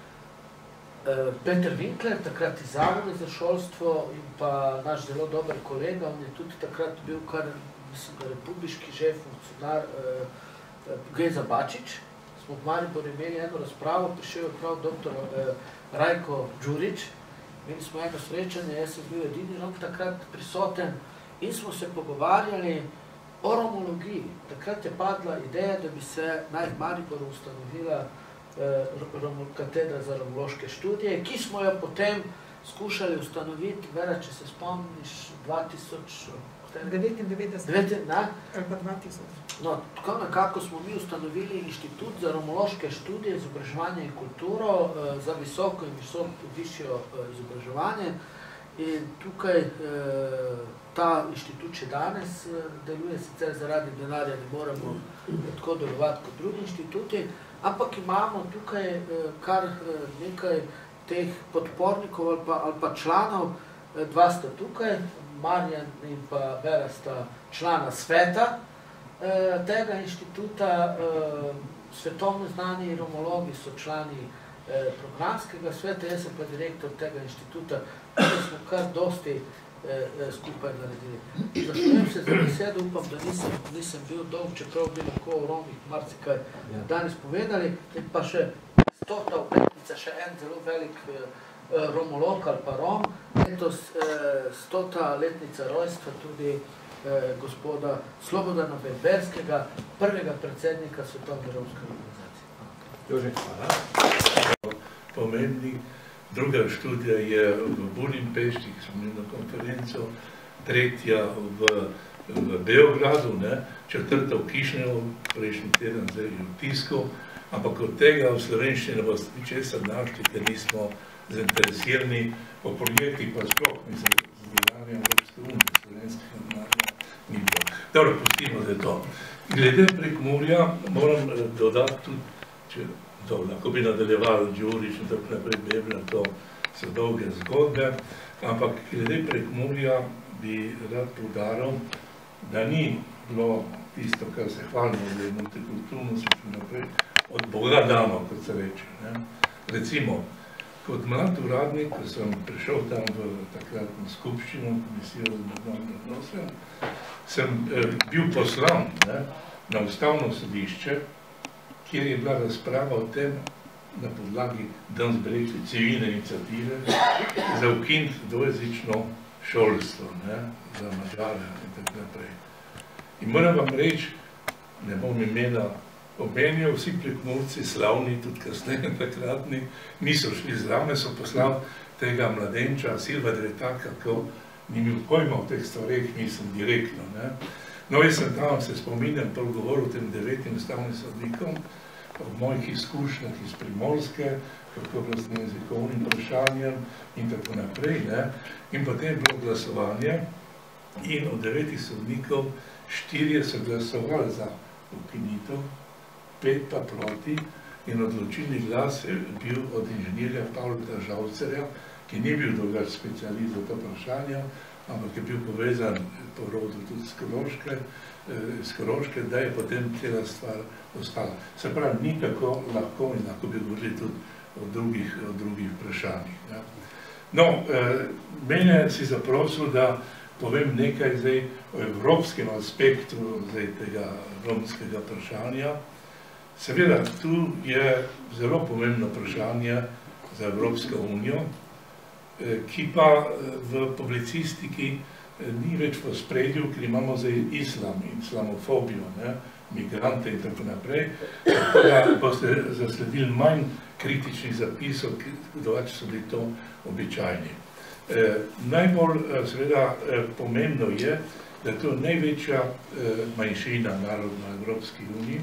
Peter Winkler, takrat iz Zavoda za šolstvo in pa naš zelo dober kolega, on je tudi takrat bil kar mislim, republiški že funkcionar eh, Geza Bačič. Smo v Mariboru imeli eno razpravo, prišel je prav doktor eh, Rajko Đurić, imeli smo eno srečanje, jaz sem bil edini Rom takrat prisoten in smo se pogovarjali o romologiji. Takrat je padla ideja, da bi se naj v Mariboru ustanovila eh, katedra za romološke študije, ki smo jo potem skušali ustanoviti, Vera, če se spomniš, dva tisoč devetindevetdeset ali pa dva tisoč. No, tako nekako smo mi ustanovili Inštitut za romološke študije, izobraževanje in kulturo za visoko in visoko višjo izobraževanje. In tukaj ta inštitut še danes deluje, sicer zaradi denarja ne moremo tako delovati kot drugi inštituti, ampak imamo tukaj kar nekaj teh podpornikov ali pa, ali pa članov, dva sta tukaj, Marjan in pa Vera sta člana sveta eh, tega inštituta, eh, svetovno znani romologi so člani eh, programskega sveta, jaz sem pa direktor tega inštituta, da smo kar dosti eh, skupaj naredili. Zahvaljujem se za besedo, upam, da nisem, nisem bil dolg, čeprav bi lahko o Romih marsikaj danes povedali. Pa še stota obletnica, še en zelo velik eh, romolog ali pa Rom, letos eh, stota letnica rojstva tudi eh, gospoda Slobodana Berberskega, prvega predsednika Svetovne romske organizacije. Jože, hvala. Pomembni. Druga študija je v Budimpešti, ki smo imeli na konferenco, tretja v, v Beogradu, ne? Četrta v Kišnevu, prejšnji teden zdaj v tisku, ampak od tega v slovenščini ne boste ničesar našli, ker nismo zainteresirani o projektih, pa sploh mislim, z delanjem Evropske unije, slovenskega denarja ni bilo. Dobro, pustimo zdaj to. Glede Prekmurja moram dodati tudi, če to, lahko bi nadaljevali Đurić in tako naprej, Bebler, to so dolge zgodbe, ampak glede Prekmurja bi rad poudaril, da ni bilo tisto, kar se hvalimo, da je multikulturnost in tako naprej, od Boga dano, kot se reče. Ne? Recimo, kot mlad uradnik, ko sem prišel tam v takratno skupščino, komisijo za mednarodne odnose, sem eh, bil poslan, ne, na ustavno sodišče, kjer je bila razprava o tem, na podlagi danes bi rekli civilne iniciative, za ukiniti dvojezično šolstvo, ne, za Mađare in tako naprej. In moram vam reči, ne bom imena omenjal, vsi Prekmurci, slavni, tudi kasneje takratni, niso šli zraven, so poslali tega mladenča, Silva Dretaka, ko ni imel pojma o teh stvareh, mislim direktno. Ne. No, jaz sem tam, se spominjam, prv govoril o tem devetim ustavnim sodnikom, o mojih izkušnjah iz Primorske, kako bilo s jezikovnim vprašanjem in tako naprej. Ne. In potem je bilo glasovanje in od devetih sodnikov štirje so glasovali za ukinitev, pet pa proti in odločilni glas je bil od inženirja Pavla Žavcerja, ki ni bil drugač specialist za to vprašanje, ampak je bil povezan po rodu tudi s Koroške, s Koroške, da je potem cela stvar ostala. Se pravi, ni tako lahko in lahko bi govorili tudi o drugih, o drugih vprašanjih. Ja. No, mene si zaprosil, da povem nekaj zdaj o evropskem aspektu zdaj tega romskega vprašanja. Seveda, tu je zelo pomembno vprašanje za Evropsko unijo, ki pa v publicistiki ni več v spredju, ker imamo zdaj islam, islamofobijo, ne, migrante in tako naprej, tako da boste zasledili manj kritičnih zapisov, drugače so bili to običajni. E, najbolj seveda pomembno je, da je to največja manjšina narodna Evropski uniji,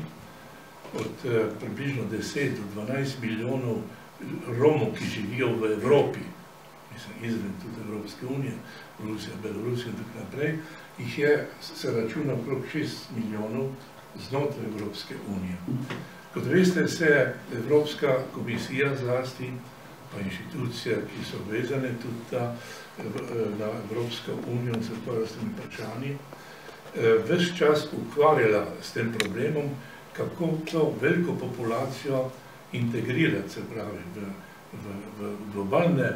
od približno deset do dvanajst milijonov Romov, ki živijo v Evropi, mislim, izven tudi Evropske unije, Rusija, Belorusija in tako naprej, jih je, se računa, okrog šest milijonov znotraj Evropske unije. Kot veste, se Evropska komisija zlasti, pa inštitucija, ki so vezane tudi ta, na Evropsko unijo in se ukvarja s temi vprašanji, ves čas ukvarjala s tem problemom, kako to veliko populacijo integrirati, se pravi, v, v, v globalne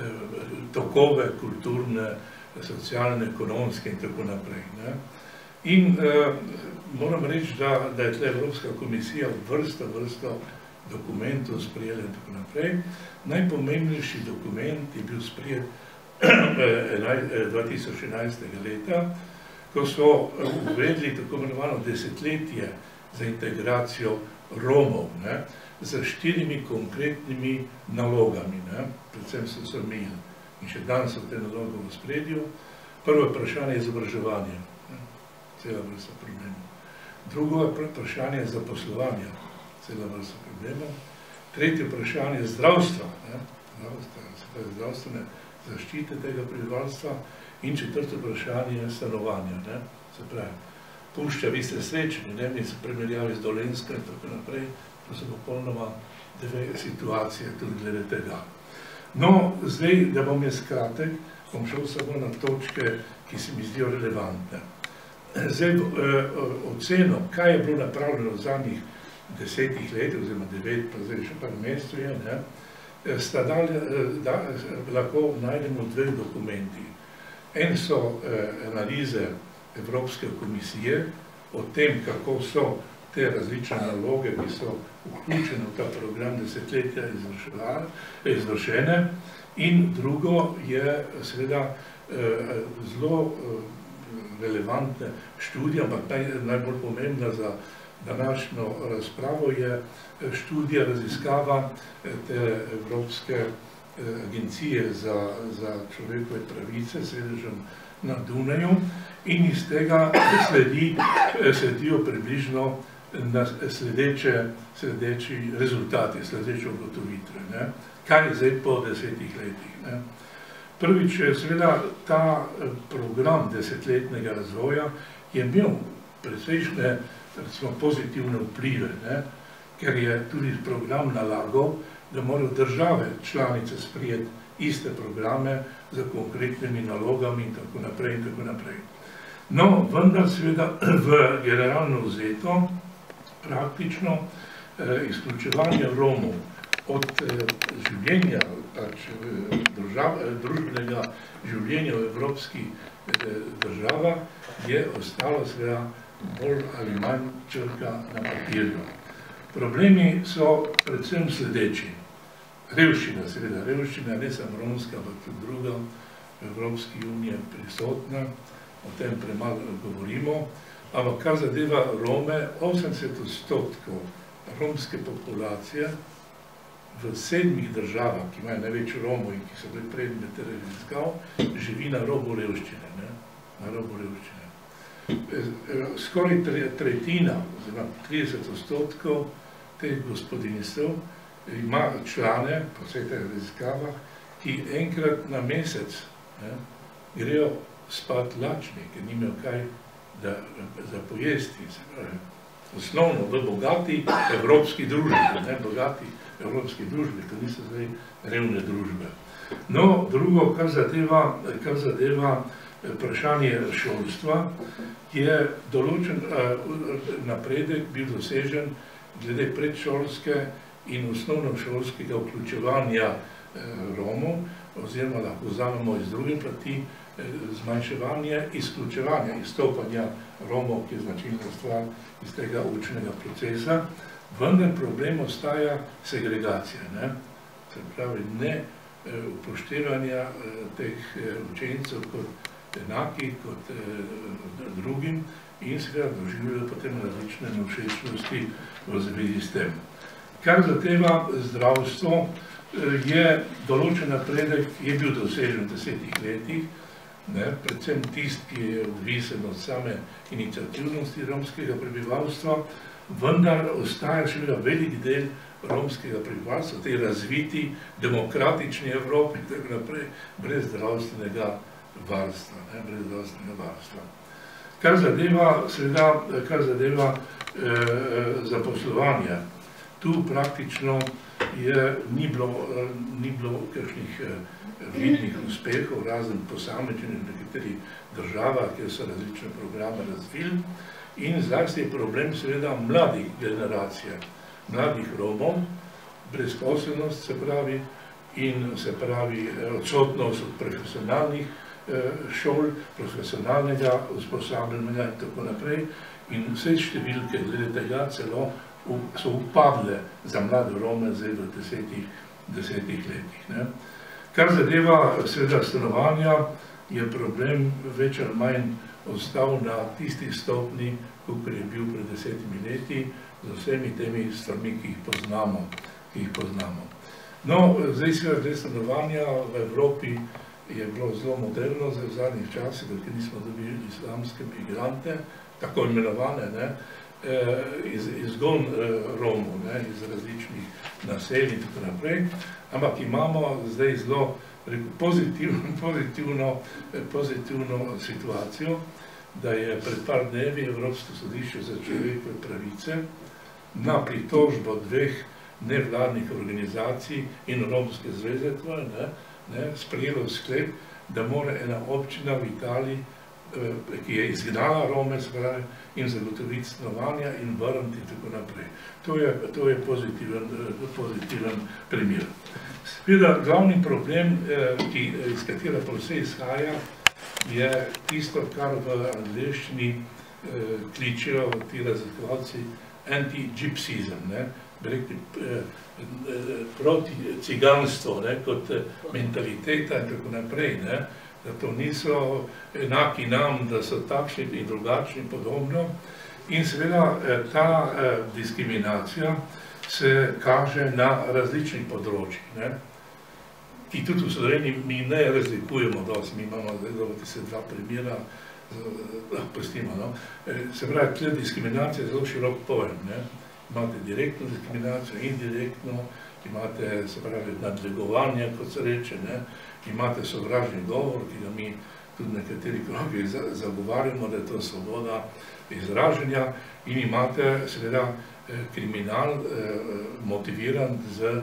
tokove, kulturne, socialne, ekonomske in tako naprej. Ne? In eh, moram reči, da, da je tle Evropska komisija vrsta, vrsta dokumentov sprejela in tako naprej. Najpomembnejši dokument je bil sprejet dva tisoč enajstega leta, ko so uvedli tako imenovano desetletje za integracijo Romov, ne? Z štirimi konkretnimi nalogami, ne? Predvsem so se omejili. In še danes so te naloge v spredju. Prvo vprašanje je izobraževanje, cela vrsta problemov. Drugo je vprašanje zaposlovanja, cela vrsta problemov. Tretje vprašanje je zdravstva, ne? Zdravstva, se pravi zdravstvene zaščite tega prebivalstva. In četrto vprašanje je stanovanja, ne? Se pravi, pušča, vi ste srečni, ne? Mi se primerjali z Dolensko in tako naprej. To so popolnoma dve situacije tudi glede tega. No, zdaj, da bom jaz kratek, bom šel samo na točke, ki se mi zdijo relevantne. Zdaj, oceno, kaj je bilo napravljeno v zadnjih desetih let, oziroma devet, pa zdaj še par mesecev je, ne, sta dalje, da, lahko najdemo v dveh dokumentih. En so analize Evropske komisije o tem, kako so te različne naloge, ki so vključene v ta program desetletja izvršene. In drugo je seveda zelo relevantna študija, ampak najbolj pomembna za današnjo razpravo je študija, raziskava te Evropske agencije za, za človekove pravice s sedežem na Dunaju in iz tega sledi, sledijo približno na sledeče, sledeči rezultati, sledeče ugotovitve. Ne? Kaj je zdaj po desetih letih? Ne? Prvič, seveda, ta program desetletnega razvoja je imel precejšnje recimo, pozitivne vplive, ne? Ker je tudi program nalagal, da morajo države članice sprijeti iste programe za konkretnimi nalogami in tako naprej in tako naprej. No, vendar seveda v generalno vzeto praktično eh, izključevanje Romov od eh, življenja, pač držav, družbenega življenja v evropskih eh, državah je ostalo seveda bolj ali manj črka na papirju. Problemi so predvsem sledeči. Revščina, seveda, revščina ne samo romska, ampak tudi druga v Evropski uniji prisotna, o tem premalo govorimo, ampak kar zadeva Rome, osemdeset odstotkov romske populacije v sedmih državah, ki imajo največ Romov in ki so bili predmet raziskav, živi na robu revščine, ne? Na robu revščine. Skoraj tretjina, oziroma trideset odstotkov teh gospodinjstev ima člane po vseh teh raziskavah, ki enkrat na mesec ne, grejo spat lačni, ker nimajo kaj da, za pojesti. Se pravi, osnovno v bogati evropski družbi, ne bogati evropski družbi, to niso zdaj revne družbe. No, drugo, kar zadeva, kar zadeva vprašanje šolstva, je določen napredek bil dosežen glede predšolske in osnovnošolskega vključevanja Romov, oziroma lahko vzamemo iz druge plati zmanjševanje izključevanja, izstopanja Romov, ki je značilna stvar iz tega učnega procesa, vendar problem ostaja segregacija, ne? Se pravi, ne upoštevanja teh učencev kot enaki, kot drugim in seveda doživljajo potem različne nevšečnosti v zvezi s tem. Kar zadeva zdravstvo, je določen napredek, je bil dosežen v desetih letih, ne, predvsem tist, ki je odvisen od same iniciativnosti romskega prebivalstva, vendar ostaja še velik del romskega prebivalstva, tej razviti demokratični Evropi, tako naprej, brez zdravstvenega varstva, ne, brez zdravstvenega varstva. Kar zadeva, seveda, kar zadeva eh, zaposlovanje, tu praktično je, ni bilo, eh, ni bilo kakšnih eh, vidnih uspehov, razen posamečnih v nekaterih državah, kjer so različne programe razvili, in zlasti je problem seveda mladih generacije, mladih Romov, brezposelnost se pravi, in se pravi odsotnost od profesionalnih šol, profesionalnega usposabljanja in tako naprej. In vse številke glede tega celo so upadle za mlade Rome zdaj v desetih, desetih letih. Ne. Kar zadeva seveda stanovanja, je problem več ali manj ostal na tisti stopni, kakor je bil pred desetimi leti, z vsemi temi stvarmi, ki jih poznamo. Ki jih poznamo. No, zdaj seveda stanovanja v Evropi je bilo zelo moderno v zadnjih časih, ker nismo dobili islamske migrante, tako imenovane, ne, iz, izgon Romov, ne, iz različnih naselij in tako naprej, ampak imamo zdaj zelo pozitivno, pozitivno, pozitivno situacijo, da je pred par dnevi Evropsko sodišče za človekove pravice na pritožbo dveh nevladnih organizacij in Romske zveze ne, ne, sprejelo sklep, da mora ena občina v Italiji, ki je izgnala Rome, spravi, in zagotoviti stanovanja in vrniti in tako naprej. To je, to je pozitiven, pozitiven primer. Seveda, glavni problem, ki, iz katera pa vse izhaja, je tisto, kar v angleščini kličejo ti raziskovalci anti-gypsizem, proti ciganstvo kot mentaliteta in tako naprej, da to niso enaki nam, da so takšni in drugačni podobno. In seveda ta diskriminacija se kaže na različnih področjih, ki tudi v Sloveniji mi ne razlikujemo dosti, mi imamo zdaj se dva primera, pustimo, no. Se pravi, tle diskriminacija je zelo širok pojem, ne. Imate direktno diskriminacijo, indirektno, imate, se pravi, nadlegovanje, kot se reče, ne. Imate sovražni govor, ki ga mi tudi nekateri krogi zagovarjamo, da je to svoboda izraženja, in imate seveda kriminal motiviran z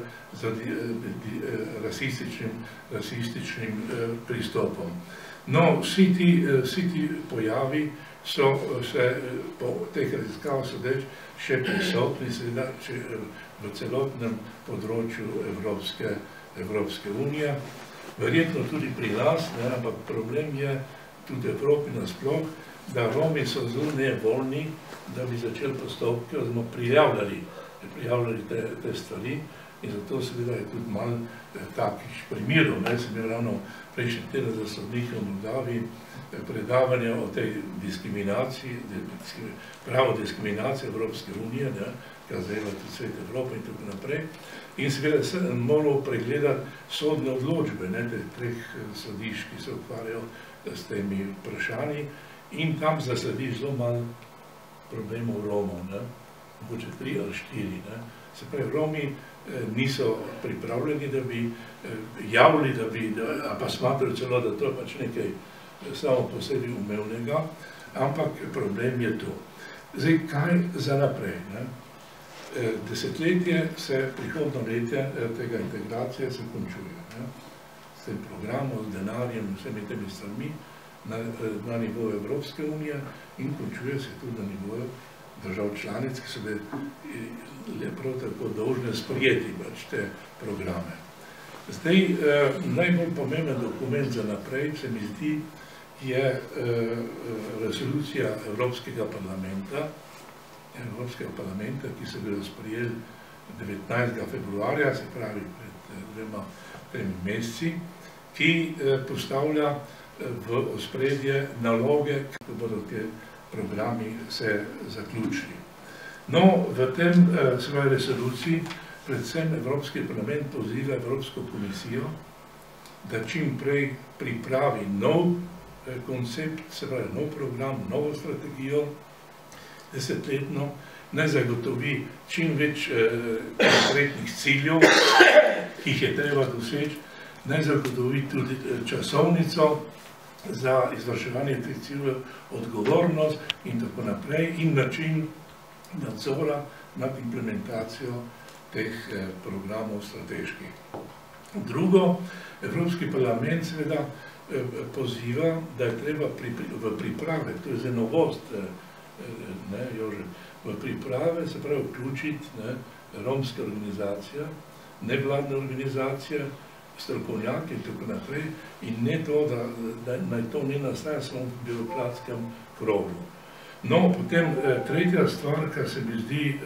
rasističnim pristopom. No, vsi ti pojavi so se po teh raziskavah sodeč še prisotni seveda v celotnem področju Evropske unije. Verjetno tudi pri nas, ampak problem je tudi v Evropi nasploh, da Romi so zelo nevoljni, da bi začeli postopke oziroma prijavljali te stvari, in zato seveda je tudi malo takih primerov. Sem imel ravno prejšnji teden za sodnike v Moldaviji predavanje o tej diskriminaciji, pravo diskriminacije Evropske unije, ki zajema tudi svet Evrope in tako naprej. In seveda sem moral pregledati sodne odločbe teh treh sodišč, ki se ukvarjajo s temi vprašanji, in tam zaslediš zelo malo problemov Romov, mogoče tri ali štiri. Se pravi, Romi niso pripravljeni, da bi javili, da bi, pa smatrajo celo, da to je pač nekaj samo po sebi umevnega, ampak problem je to. Zdaj, kaj za naprej? Desetletje se, prihodno letje tega integracije se končuje. S tem programom, s denarjem, vsemi temi stvarmi na nivoju Evropske unije in končuje se tudi na nivoju držav članic, ki so bile prav tako dolžne sprijeti te programe. Zdaj, najbolj pomemben dokument za naprej, se mi zdi, je resolucija Evropskega parlamenta, Evropskega parlamenta, ki se bilo sprijeli devetnajstega februarja, se pravi pred dvema tremi meseci, ki postavlja v ospredje naloge, kako bodo te programi se zaključili. No, v tem svoji resoluciji predvsem Evropski parlament poziva Evropsko komisijo, da čim prej pripravi nov koncept, se pravi nov program, novo strategijo, desetletno, naj zagotovi čim več konkretnih ciljev, ki jih je treba doseči, naj zagotovi tudi časovnico za izvrševanje teh ciljev, odgovornost in tako naprej, in način nadzora nad implementacijo teh programov strateških. Drugo, Evropski parlament seveda poziva, da je treba v priprave, to je za novost, Jože, v priprave se pravi vključiti romske organizacije, nevladne organizacije, strokovnjaki in tako naprej, in ne to, da naj to ne nastaja samo v birokratskem krogu. No, potem tretja stvar, kar se mi zdi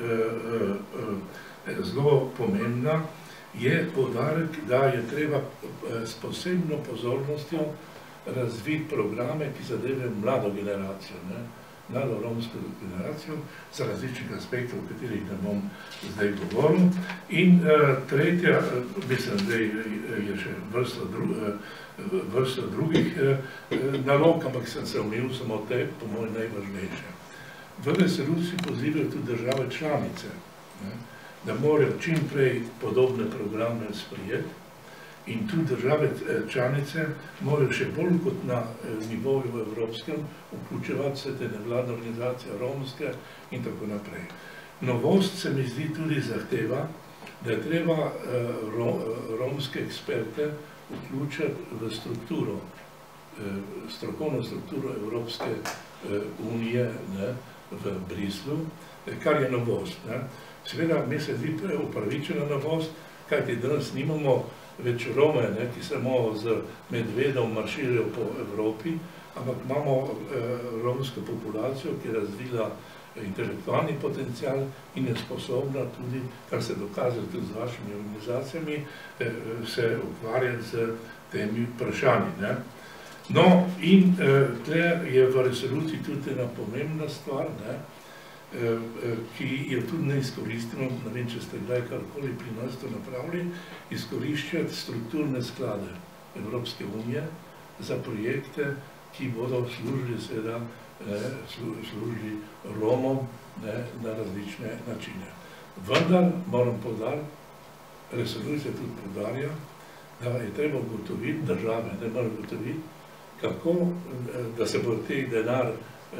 zelo pomembna, je poudarek, da je treba s posebno pozornostjo razviti programe, ki zadevajo mlado generacijo, mlado romsko generacijo, z različnih aspektov, o katerih ne bom zdaj govoril. In tretja, mislim, da je še vrsta drugih nalog, ampak sem se omejil samo te, po mojem, najvažnejše. V resoluciji pozivajo tudi države članice, da morajo čim prej podobne programe sprijeti, in tudi države članice morajo še bolj kot na nivoju evropskem vključevati vse te nevladne organizacije, romske in tako naprej. Novost se mi zdi tudi zahteva, da je treba romske eksperte vključiti v strukturo, strokovno strukturo Evropske unije v Brislu, kar je novost. Seveda, mi se zdi upravičena novost, kajti danes nimamo več Rome, ne, ki samo z medvedom marširajo po Evropi, ampak imamo eh, romsko populacijo, ki je razvila intelektualni potencial in je sposobna tudi, kar se dokazuje tudi z vašimi organizacijami, eh, se ukvarjati z temi vprašanji. Ne. No, in eh, tle je v resoluciji tudi ena pomembna stvar, ne, eh, ki jo tudi ne izkoristimo, ne vem, če ste kdaj karkoli pri nas to napravili, izkoriščati strukturne sklade Evropske unije za projekte, ki bodo služili seveda služi Romom, ne, na različne načine. Vendar moram poudariti, resolucija tudi poudarja, da je treba ugotoviti, države ne morajo ugotoviti, kako, da se bo teh denar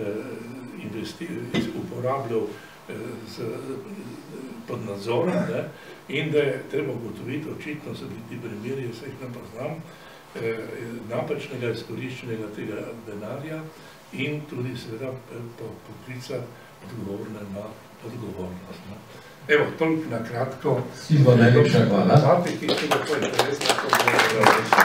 eh, uporabljal eh, z, pod nadzorom, ne, in da je treba ugotoviti, očitno so bili ti primeri, jaz jih ne poznam, eh, napačnega izkoriščenega tega denarja, in tudi seveda poklicati odgovorne na odgovornost. Ne. Evo, toliko na kratko. Silvo, najlepša hvala. Zate, ki so lepo interesno povedali.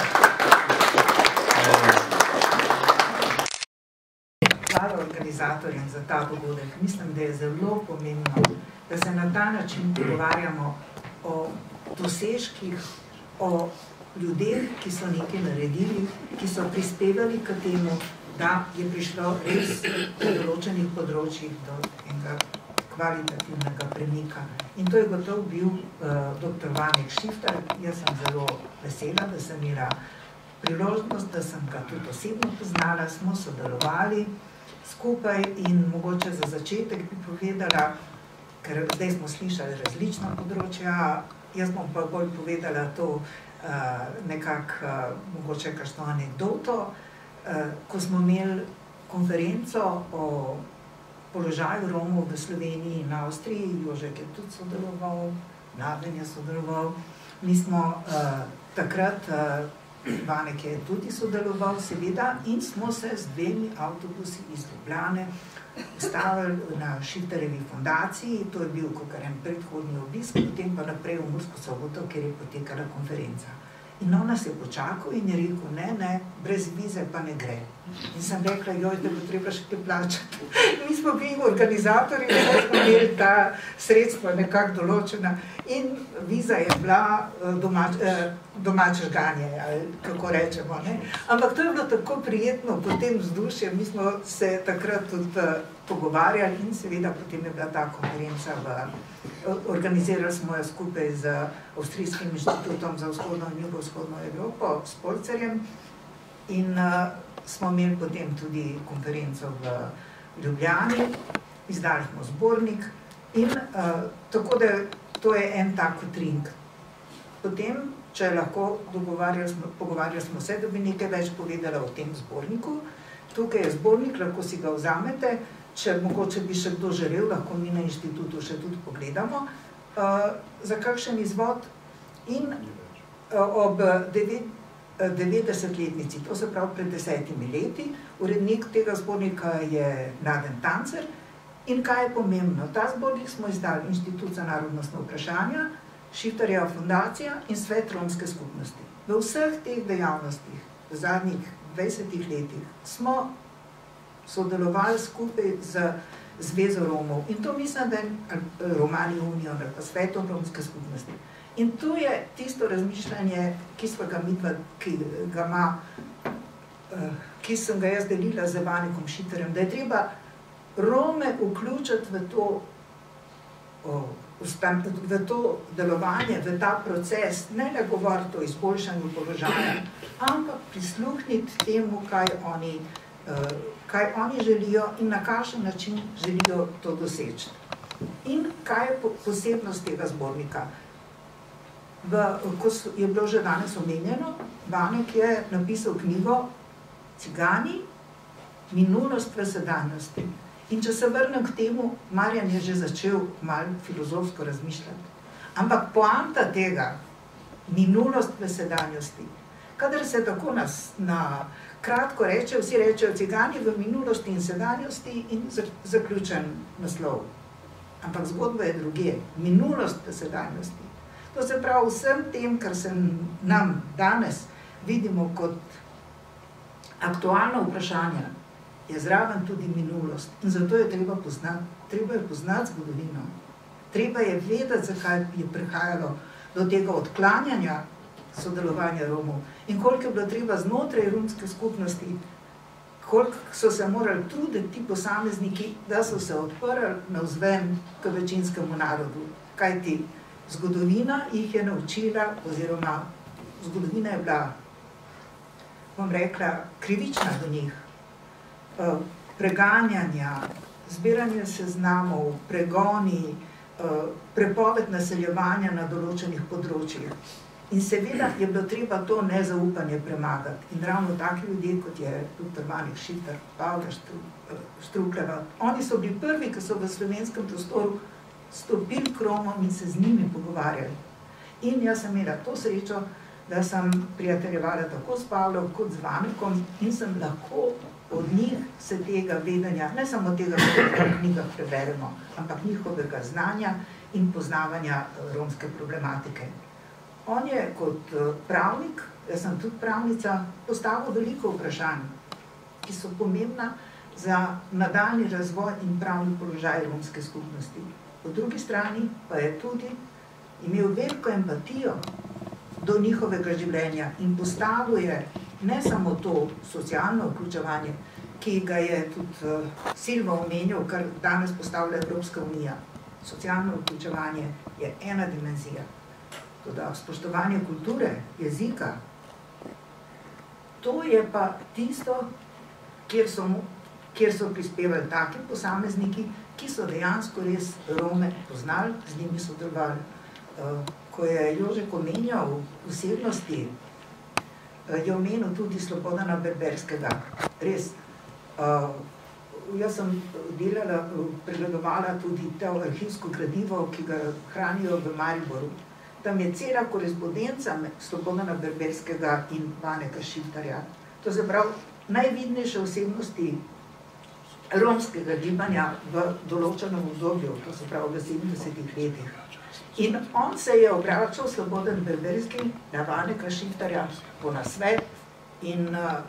Hvala organizatorjem za ta dogodek. Mislim, da je zelo pomembno, da se na ta način pogovarjamo o dosežkih, o ljudeh, ki so nekaj naredili, ki so prispevali k temu, da je prišlo res v določenih področjih do enega kvalitativnega premika. In to je gotovo bil uh, doktor Vanek Šiftar. Jaz sem zelo vesela, da sem imela priložnost, da sem ga tudi osebno poznala, smo sodelovali skupaj in mogoče za začetek bi povedala, ker zdaj smo slišali različna področja, jaz bom pa bolj povedala to uh, nekako uh, mogoče kakšno anekdoto. Ko smo imeli konferenco o položaju Romov v Sloveniji in Avstriji, Jožek je tudi sodeloval, Mladen je sodeloval, mi smo uh, takrat, uh, Vanek je tudi sodeloval seveda, in smo se z dvemi avtobusi iz Ljubljane ustavili na Šiftarjevi fundaciji, to je bil kakor en predhodni obisk, potem pa naprej v Mursko Soboto, kjer je potekala konferenca. In on nas je počakal in je rekel, ne, ne, brez vize pa ne gre. In sem rekla, joj, da bo treba še kaj plačati. Mi smo bili organizatorji, da smo imeli ta sredstva nekako določena in viza je bila domač, domače žganje, ali kako rečemo, ne. Ampak to je bilo tako prijetno po tem vzdušju, mi smo se takrat tudi pogovarjali in seveda potem je bila ta konferenca v Organizirali smo jo skupaj z Avstrijskim inštitutom za vzhodno in jugovzhodno Evropo, s Polcerjem, in uh, smo imeli potem tudi konferenco v Ljubljani, izdali smo zbornik in uh, tako da to je en tak utring. Potem, če lahko dogovarjali smo, pogovarjali smo se, da bi nekaj več povedala o tem zborniku. Tukaj je zbornik, lahko si ga vzamete. Če mogoče bi še kdo želel, lahko mi na inštitutu še tudi pogledamo, uh, za kakšen izvod. In uh, ob devetdesetletnici, to se pravi pred desetimi leti, urednik tega zbornika je Mladen Tancer. In kaj je pomembno? Ta zbornik smo izdali Inštitut za narodnostna vprašanja, Šiftarjeva fundacija in Svet romske skupnosti. V vseh teh dejavnostih v zadnjih dvajsetih letih smo sodelovali skupaj z Zvezo Romov. In to mislim, da je Romani Unijo ali pa Svetom romske skupnosti. In to je tisto razmišljanje, ki smo ga midva, ki ga ima, ki sem ga jaz delila z Vanekom Šiftarjem, da je treba Rome vključiti v to, v to delovanje, v ta proces, ne le govoriti o izboljšanju položaja, ampak prisluhniti temu, kaj oni kaj oni želijo in na kakšen način želijo to doseči. In kaj je posebnost tega zbornika? V, ko je bilo že danes omenjeno, Vanek je napisal knjigo Cigani, minulost v sedanjosti. In če se vrnem k temu, Marjan je že začel malo filozofsko razmišljati. Ampak poanta tega, minulost v sedanjosti, kadar se tako nas na kratko reče, vsi rečejo Cigani v minulosti in sedanjosti in zaključen naslov. Ampak zgodba je druge, minulost v sedanjosti. To se pravi, vsem tem, kar se nam danes vidimo kot aktualno vprašanje, je zraven tudi minulost. In zato je treba poznati, treba je poznati zgodovino. Treba je vedeti, zakaj je prihajalo do tega odklanjanja sodelovanja Romov in koliko je bilo treba znotraj romske skupnosti, koliko so se morali truditi ti posamezniki, da so se odprli navzven k večinskemu narodu. Kajti zgodovina jih je naučila, oziroma zgodovina je bila, bom rekla, krivična do njih. Preganjanja, zbiranje seznamov, pregoni, prepoved naseljevanja na določenih področjih. In seveda je bilo treba to nezaupanje premagati. In ravno taki ljudje, kot je doktor Vane Šifter, Pavla Štrukleva, oni so bili prvi, ki so v slovenskem prostoru stopili k Romom in se z njimi pogovarjali. In jaz sem imela to srečo, da sem prijateljevala tako s Pavlom kot z Vanekom in sem lahko od njih se tega vedenja, ne samo tega, kar v knjigah preberemo, ampak njihovega znanja in poznavanja romske problematike. On je kot pravnik, jaz sem tudi pravnica, postavil veliko vprašanj, ki so pomembna za nadaljnji razvoj in pravni položaj romske skupnosti. Po drugi strani pa je tudi imel veliko empatijo do njihovega življenja in postavil je ne samo to socialno vključevanje, ki ga je tudi Silva omenjal, kar danes postavlja Evropska unija. Socialno vključevanje je ena dimenzija. Toda spoštovanje kulture, jezika, to je pa tisto, kjer so, kjer so prispevali taki posamezniki, ki so dejansko res Rome poznali, z njimi sodelovali. Ko je Jožek omenjal osebnosti, je omenil tudi Slobodana Berberskega. Res, jaz sem delala, pregledovala tudi to arhivsko gradivo, ki ga hranijo v Mariboru. Tam je cela korespondenca med Slobodana Berberskega in Vaneka Šifterja. To se pravi, najvidnejše osebnosti romskega gibanja v določenem obdobju, to se pravi v sedemdesetih letih. In on se je obračal Slobodan Berberski na Vaneka Šifterja po nasvet in uh,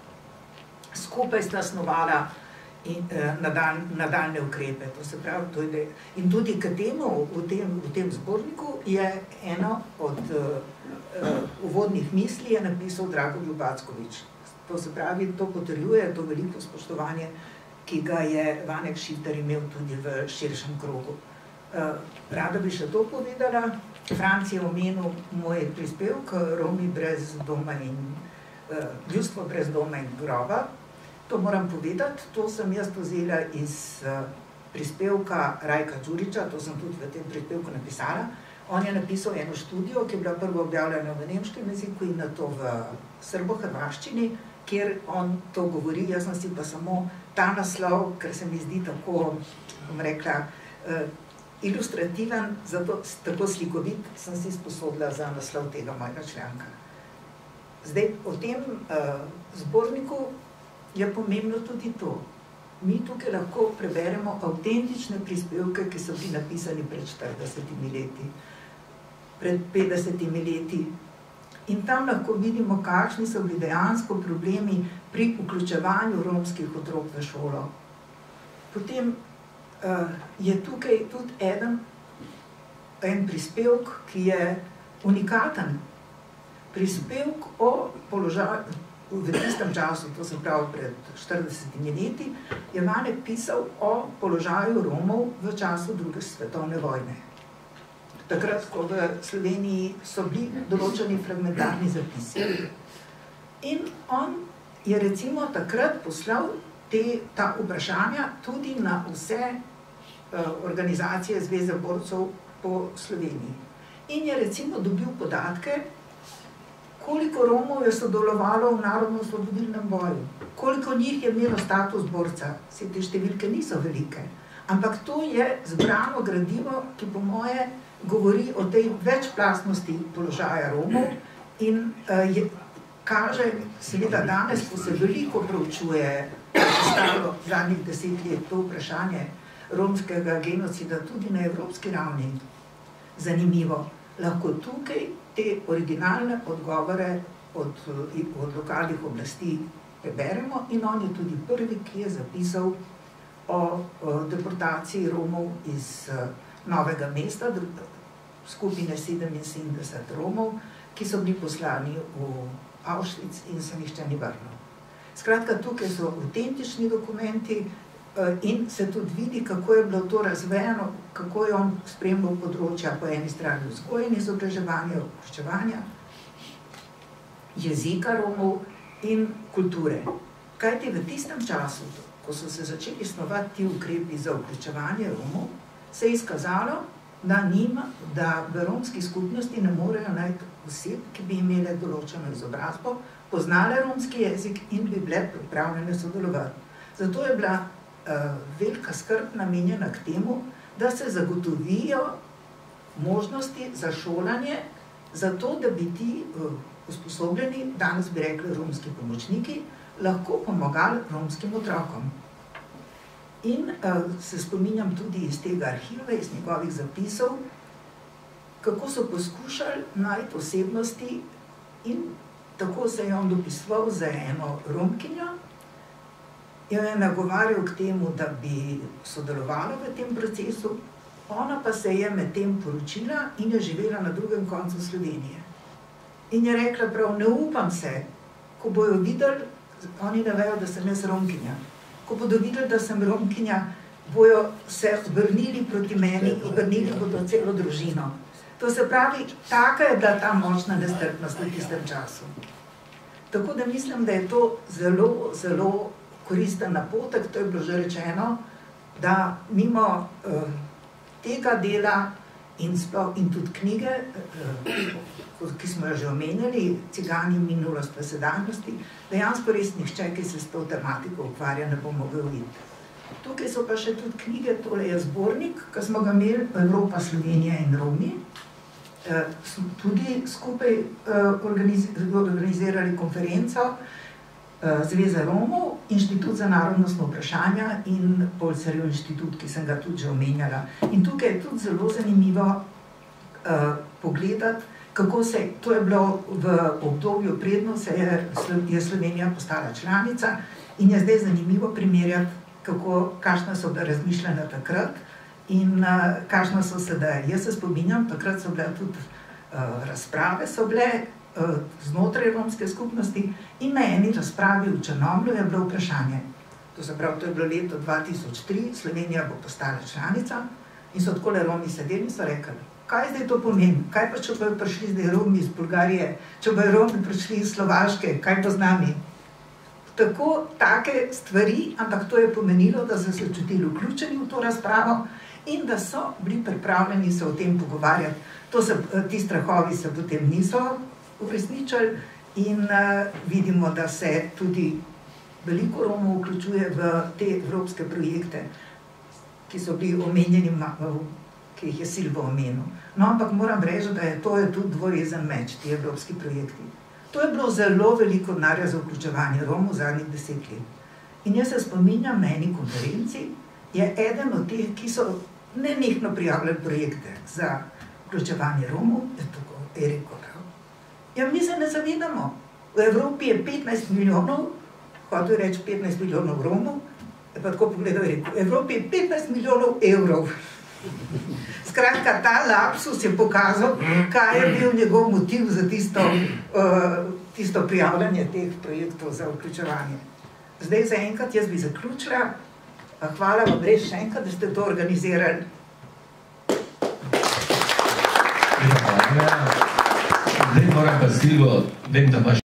skupaj sta snovala in, uh, nadal, nadaljne ukrepe. To se pravi, to je, in tudi k temu v tem, v tem zborniku je eno od uh, uh, uvodnih misli je napisal Drago Ljubackovič. To se pravi, to potrjuje to veliko spoštovanje, ki ga je Vanek Šifter imel tudi v širšem krogu. Rada bi še to povedala. Franc je omenil moj prispevek Romi brez doma in ljudstvo brez doma in groba. To moram povedati, to sem jaz vzela iz prispevka Rajka Đuriča, to sem tudi v tem prispevku napisala. On je napisal eno študijo, ki je bila prvo objavljena v nemškem jeziku in nato v srbo-hrvaščini, kjer on to govori, jaz sem si pa samo ta naslov, ker se mi zdi tako, bom rekla, ilustrativen, zato tako slikovit, sem si sposodila za naslov tega mojega članka. Zdaj, v tem uh, zborniku je pomembno tudi to. Mi tukaj lahko preberemo avtentične prispevke, ki so bili napisani pred štiridesetimi leti, pred petdesetimi leti. In tam lahko vidimo, kakšni so bili dejansko problemi pri vključevanju romskih otrok v šolo. Potem Uh, je tukaj tudi eden, en prispevek, ki je unikaten. Prispevek o položaju v tistem času, to se pravi pred štiridesetimi leti, je Vanek pisal o položaju Romov v času druge svetovne vojne. Takrat, ko v Sloveniji so bili določeni fragmentarni zapisi. In on je recimo takrat poslal te, ta vprašanja tudi na vse organizacije Zveze borcev po Sloveniji. In je recimo dobil podatke, koliko Romov je sodelovalo v narodno-osvobodilnem boju, koliko njih je imelo status borca. Vse te številke niso velike, ampak to je zbrano gradivo, ki po moje govori o tej večplastnosti položaja Romov in uh, je, kaže, seveda danes, ko se veliko proučuje stalo zadnjih deset let to vprašanje romskega genocida tudi na evropski ravni. Zanimivo. lahko tukaj te originalne odgovore od, od lokalnih oblasti preberemo in on je tudi prvi, ki je zapisal o, o deportaciji Romov iz Novega mesta, skupine sedeminsedemdeset Romov, ki so bili poslani v Auschwitz in se nihče ni vrnil. Skratka, tukaj so avtentični dokumenti in se tudi vidi, kako je bilo to razvejeno, kako je on spremljal področja po eni strani vzgoje in izobraževanja, vključevanja, jezika Romov in kulture. Kajti v tistem času, ko so se začeli snovati ti ukrepi za vključevanje Romov, se je izkazalo, da, nima, da v romski skupnosti ne morejo najti oseb, ki bi imele določeno izobrazbo, poznale romski jezik in bi bile pripravljene sodelovati. Zato je bila uh, velika skrb namenjena k temu, da se zagotovijo možnosti za šolanje, zato da bi ti uh, usposobljeni, danes bi rekli romski pomočniki, lahko pomagali romskim otrokom. In uh, se spominjam tudi iz tega arhiva, iz njegovih zapisov, kako so poskušali najti osebnosti in tako se je on dopisoval za eno Romkinjo, jo je nagovarjal k temu, da bi sodelovala v tem procesu, ona pa se je med tem poročila in je živela na drugem koncu Slovenije. In je rekla prav, ne upam se, ko bojo videli, oni ne vejo, da sem jaz Romkinja, ko bodo videli, da sem Romkinja, bojo se obrnili proti meni, obrnili bodo celo družino. To se pravi, taka je bila ta močna nestrpnost v tistem času. Tako da mislim, da je to zelo, zelo koristen napotek, to je bilo že rečeno, da mimo uh, tega dela in, sploh, in tudi knjige, uh, ki smo jo že omenjali, Cigani, minulost v sedanjosti, dejansko res nihče, ki se s to tematiko ukvarja, ne bo mogel iti. Tukaj so pa še tudi knjige, tole je zbornik, ki smo ga imeli, Evropa, Slovenija in Romi. Uh, smo tudi skupaj uh, organiz organizirali konferenco uh, Zveze Romov, Inštitut za narodnostno vprašanja in Polcerjev inštitut, ki sem ga tudi že omenjala. In tukaj je tudi zelo zanimivo uh, pogledati, kako se, to je bilo v obdobju predno, se je, je Slovenija postala članica in je zdaj zanimivo primerjati, kako, kakšna so bila razmišljanja takrat in uh, kakšna so sedaj. Jaz se spominjam, takrat so bile tudi uh, razprave, so bile uh, znotraj romske skupnosti in na eni razpravi v Črnomlju je bilo vprašanje. To se pravi, to je bilo leto dva tisoč tri, Slovenija bo postala članica in so takole Romi sedeli in so rekli, kaj zdaj to pomeni? Kaj pa, če bojo prišli zdaj Romi iz Bolgarije, če bojo Romi prišli iz Slovaške, kaj pa z nami? Tako, take stvari, ampak to je pomenilo, da so se čutili vključeni v to razpravo in da so bili pripravljeni se o tem pogovarjati. To se, ti strahovi se potem niso uresničili in uh, vidimo, da se tudi veliko Romov vključuje v te evropske projekte, ki so bili omenjeni, ki jih je Silvo omenil. No, ampak moram reči, da je to je tudi dvorezen meč, ti evropski projekti. To je bilo zelo veliko denarja za vključevanje Romov v zadnjih deset let. In jaz se spominjam na eni konferenci, je eden od teh, ki so nenehno prijavljali projekte za vključevanje Romov, je tako Erik Koral. Ja, mi se ne zavedamo. V Evropi je petnajst milijonov, hotel reči petnajst milijonov Romov, je pa tako pogledal Erik, v Evropi je petnajst milijonov evrov. Skratka, ta lapsus je pokazal, kaj je bil njegov motiv za tisto, uh, tisto prijavljanje teh projektov za vključevanje. Zdaj za enkrat jaz bi zaključila. Hvala vam res še enkrat, da ste to organizirali. Zdaj moram pa Silvo, vem, da imaš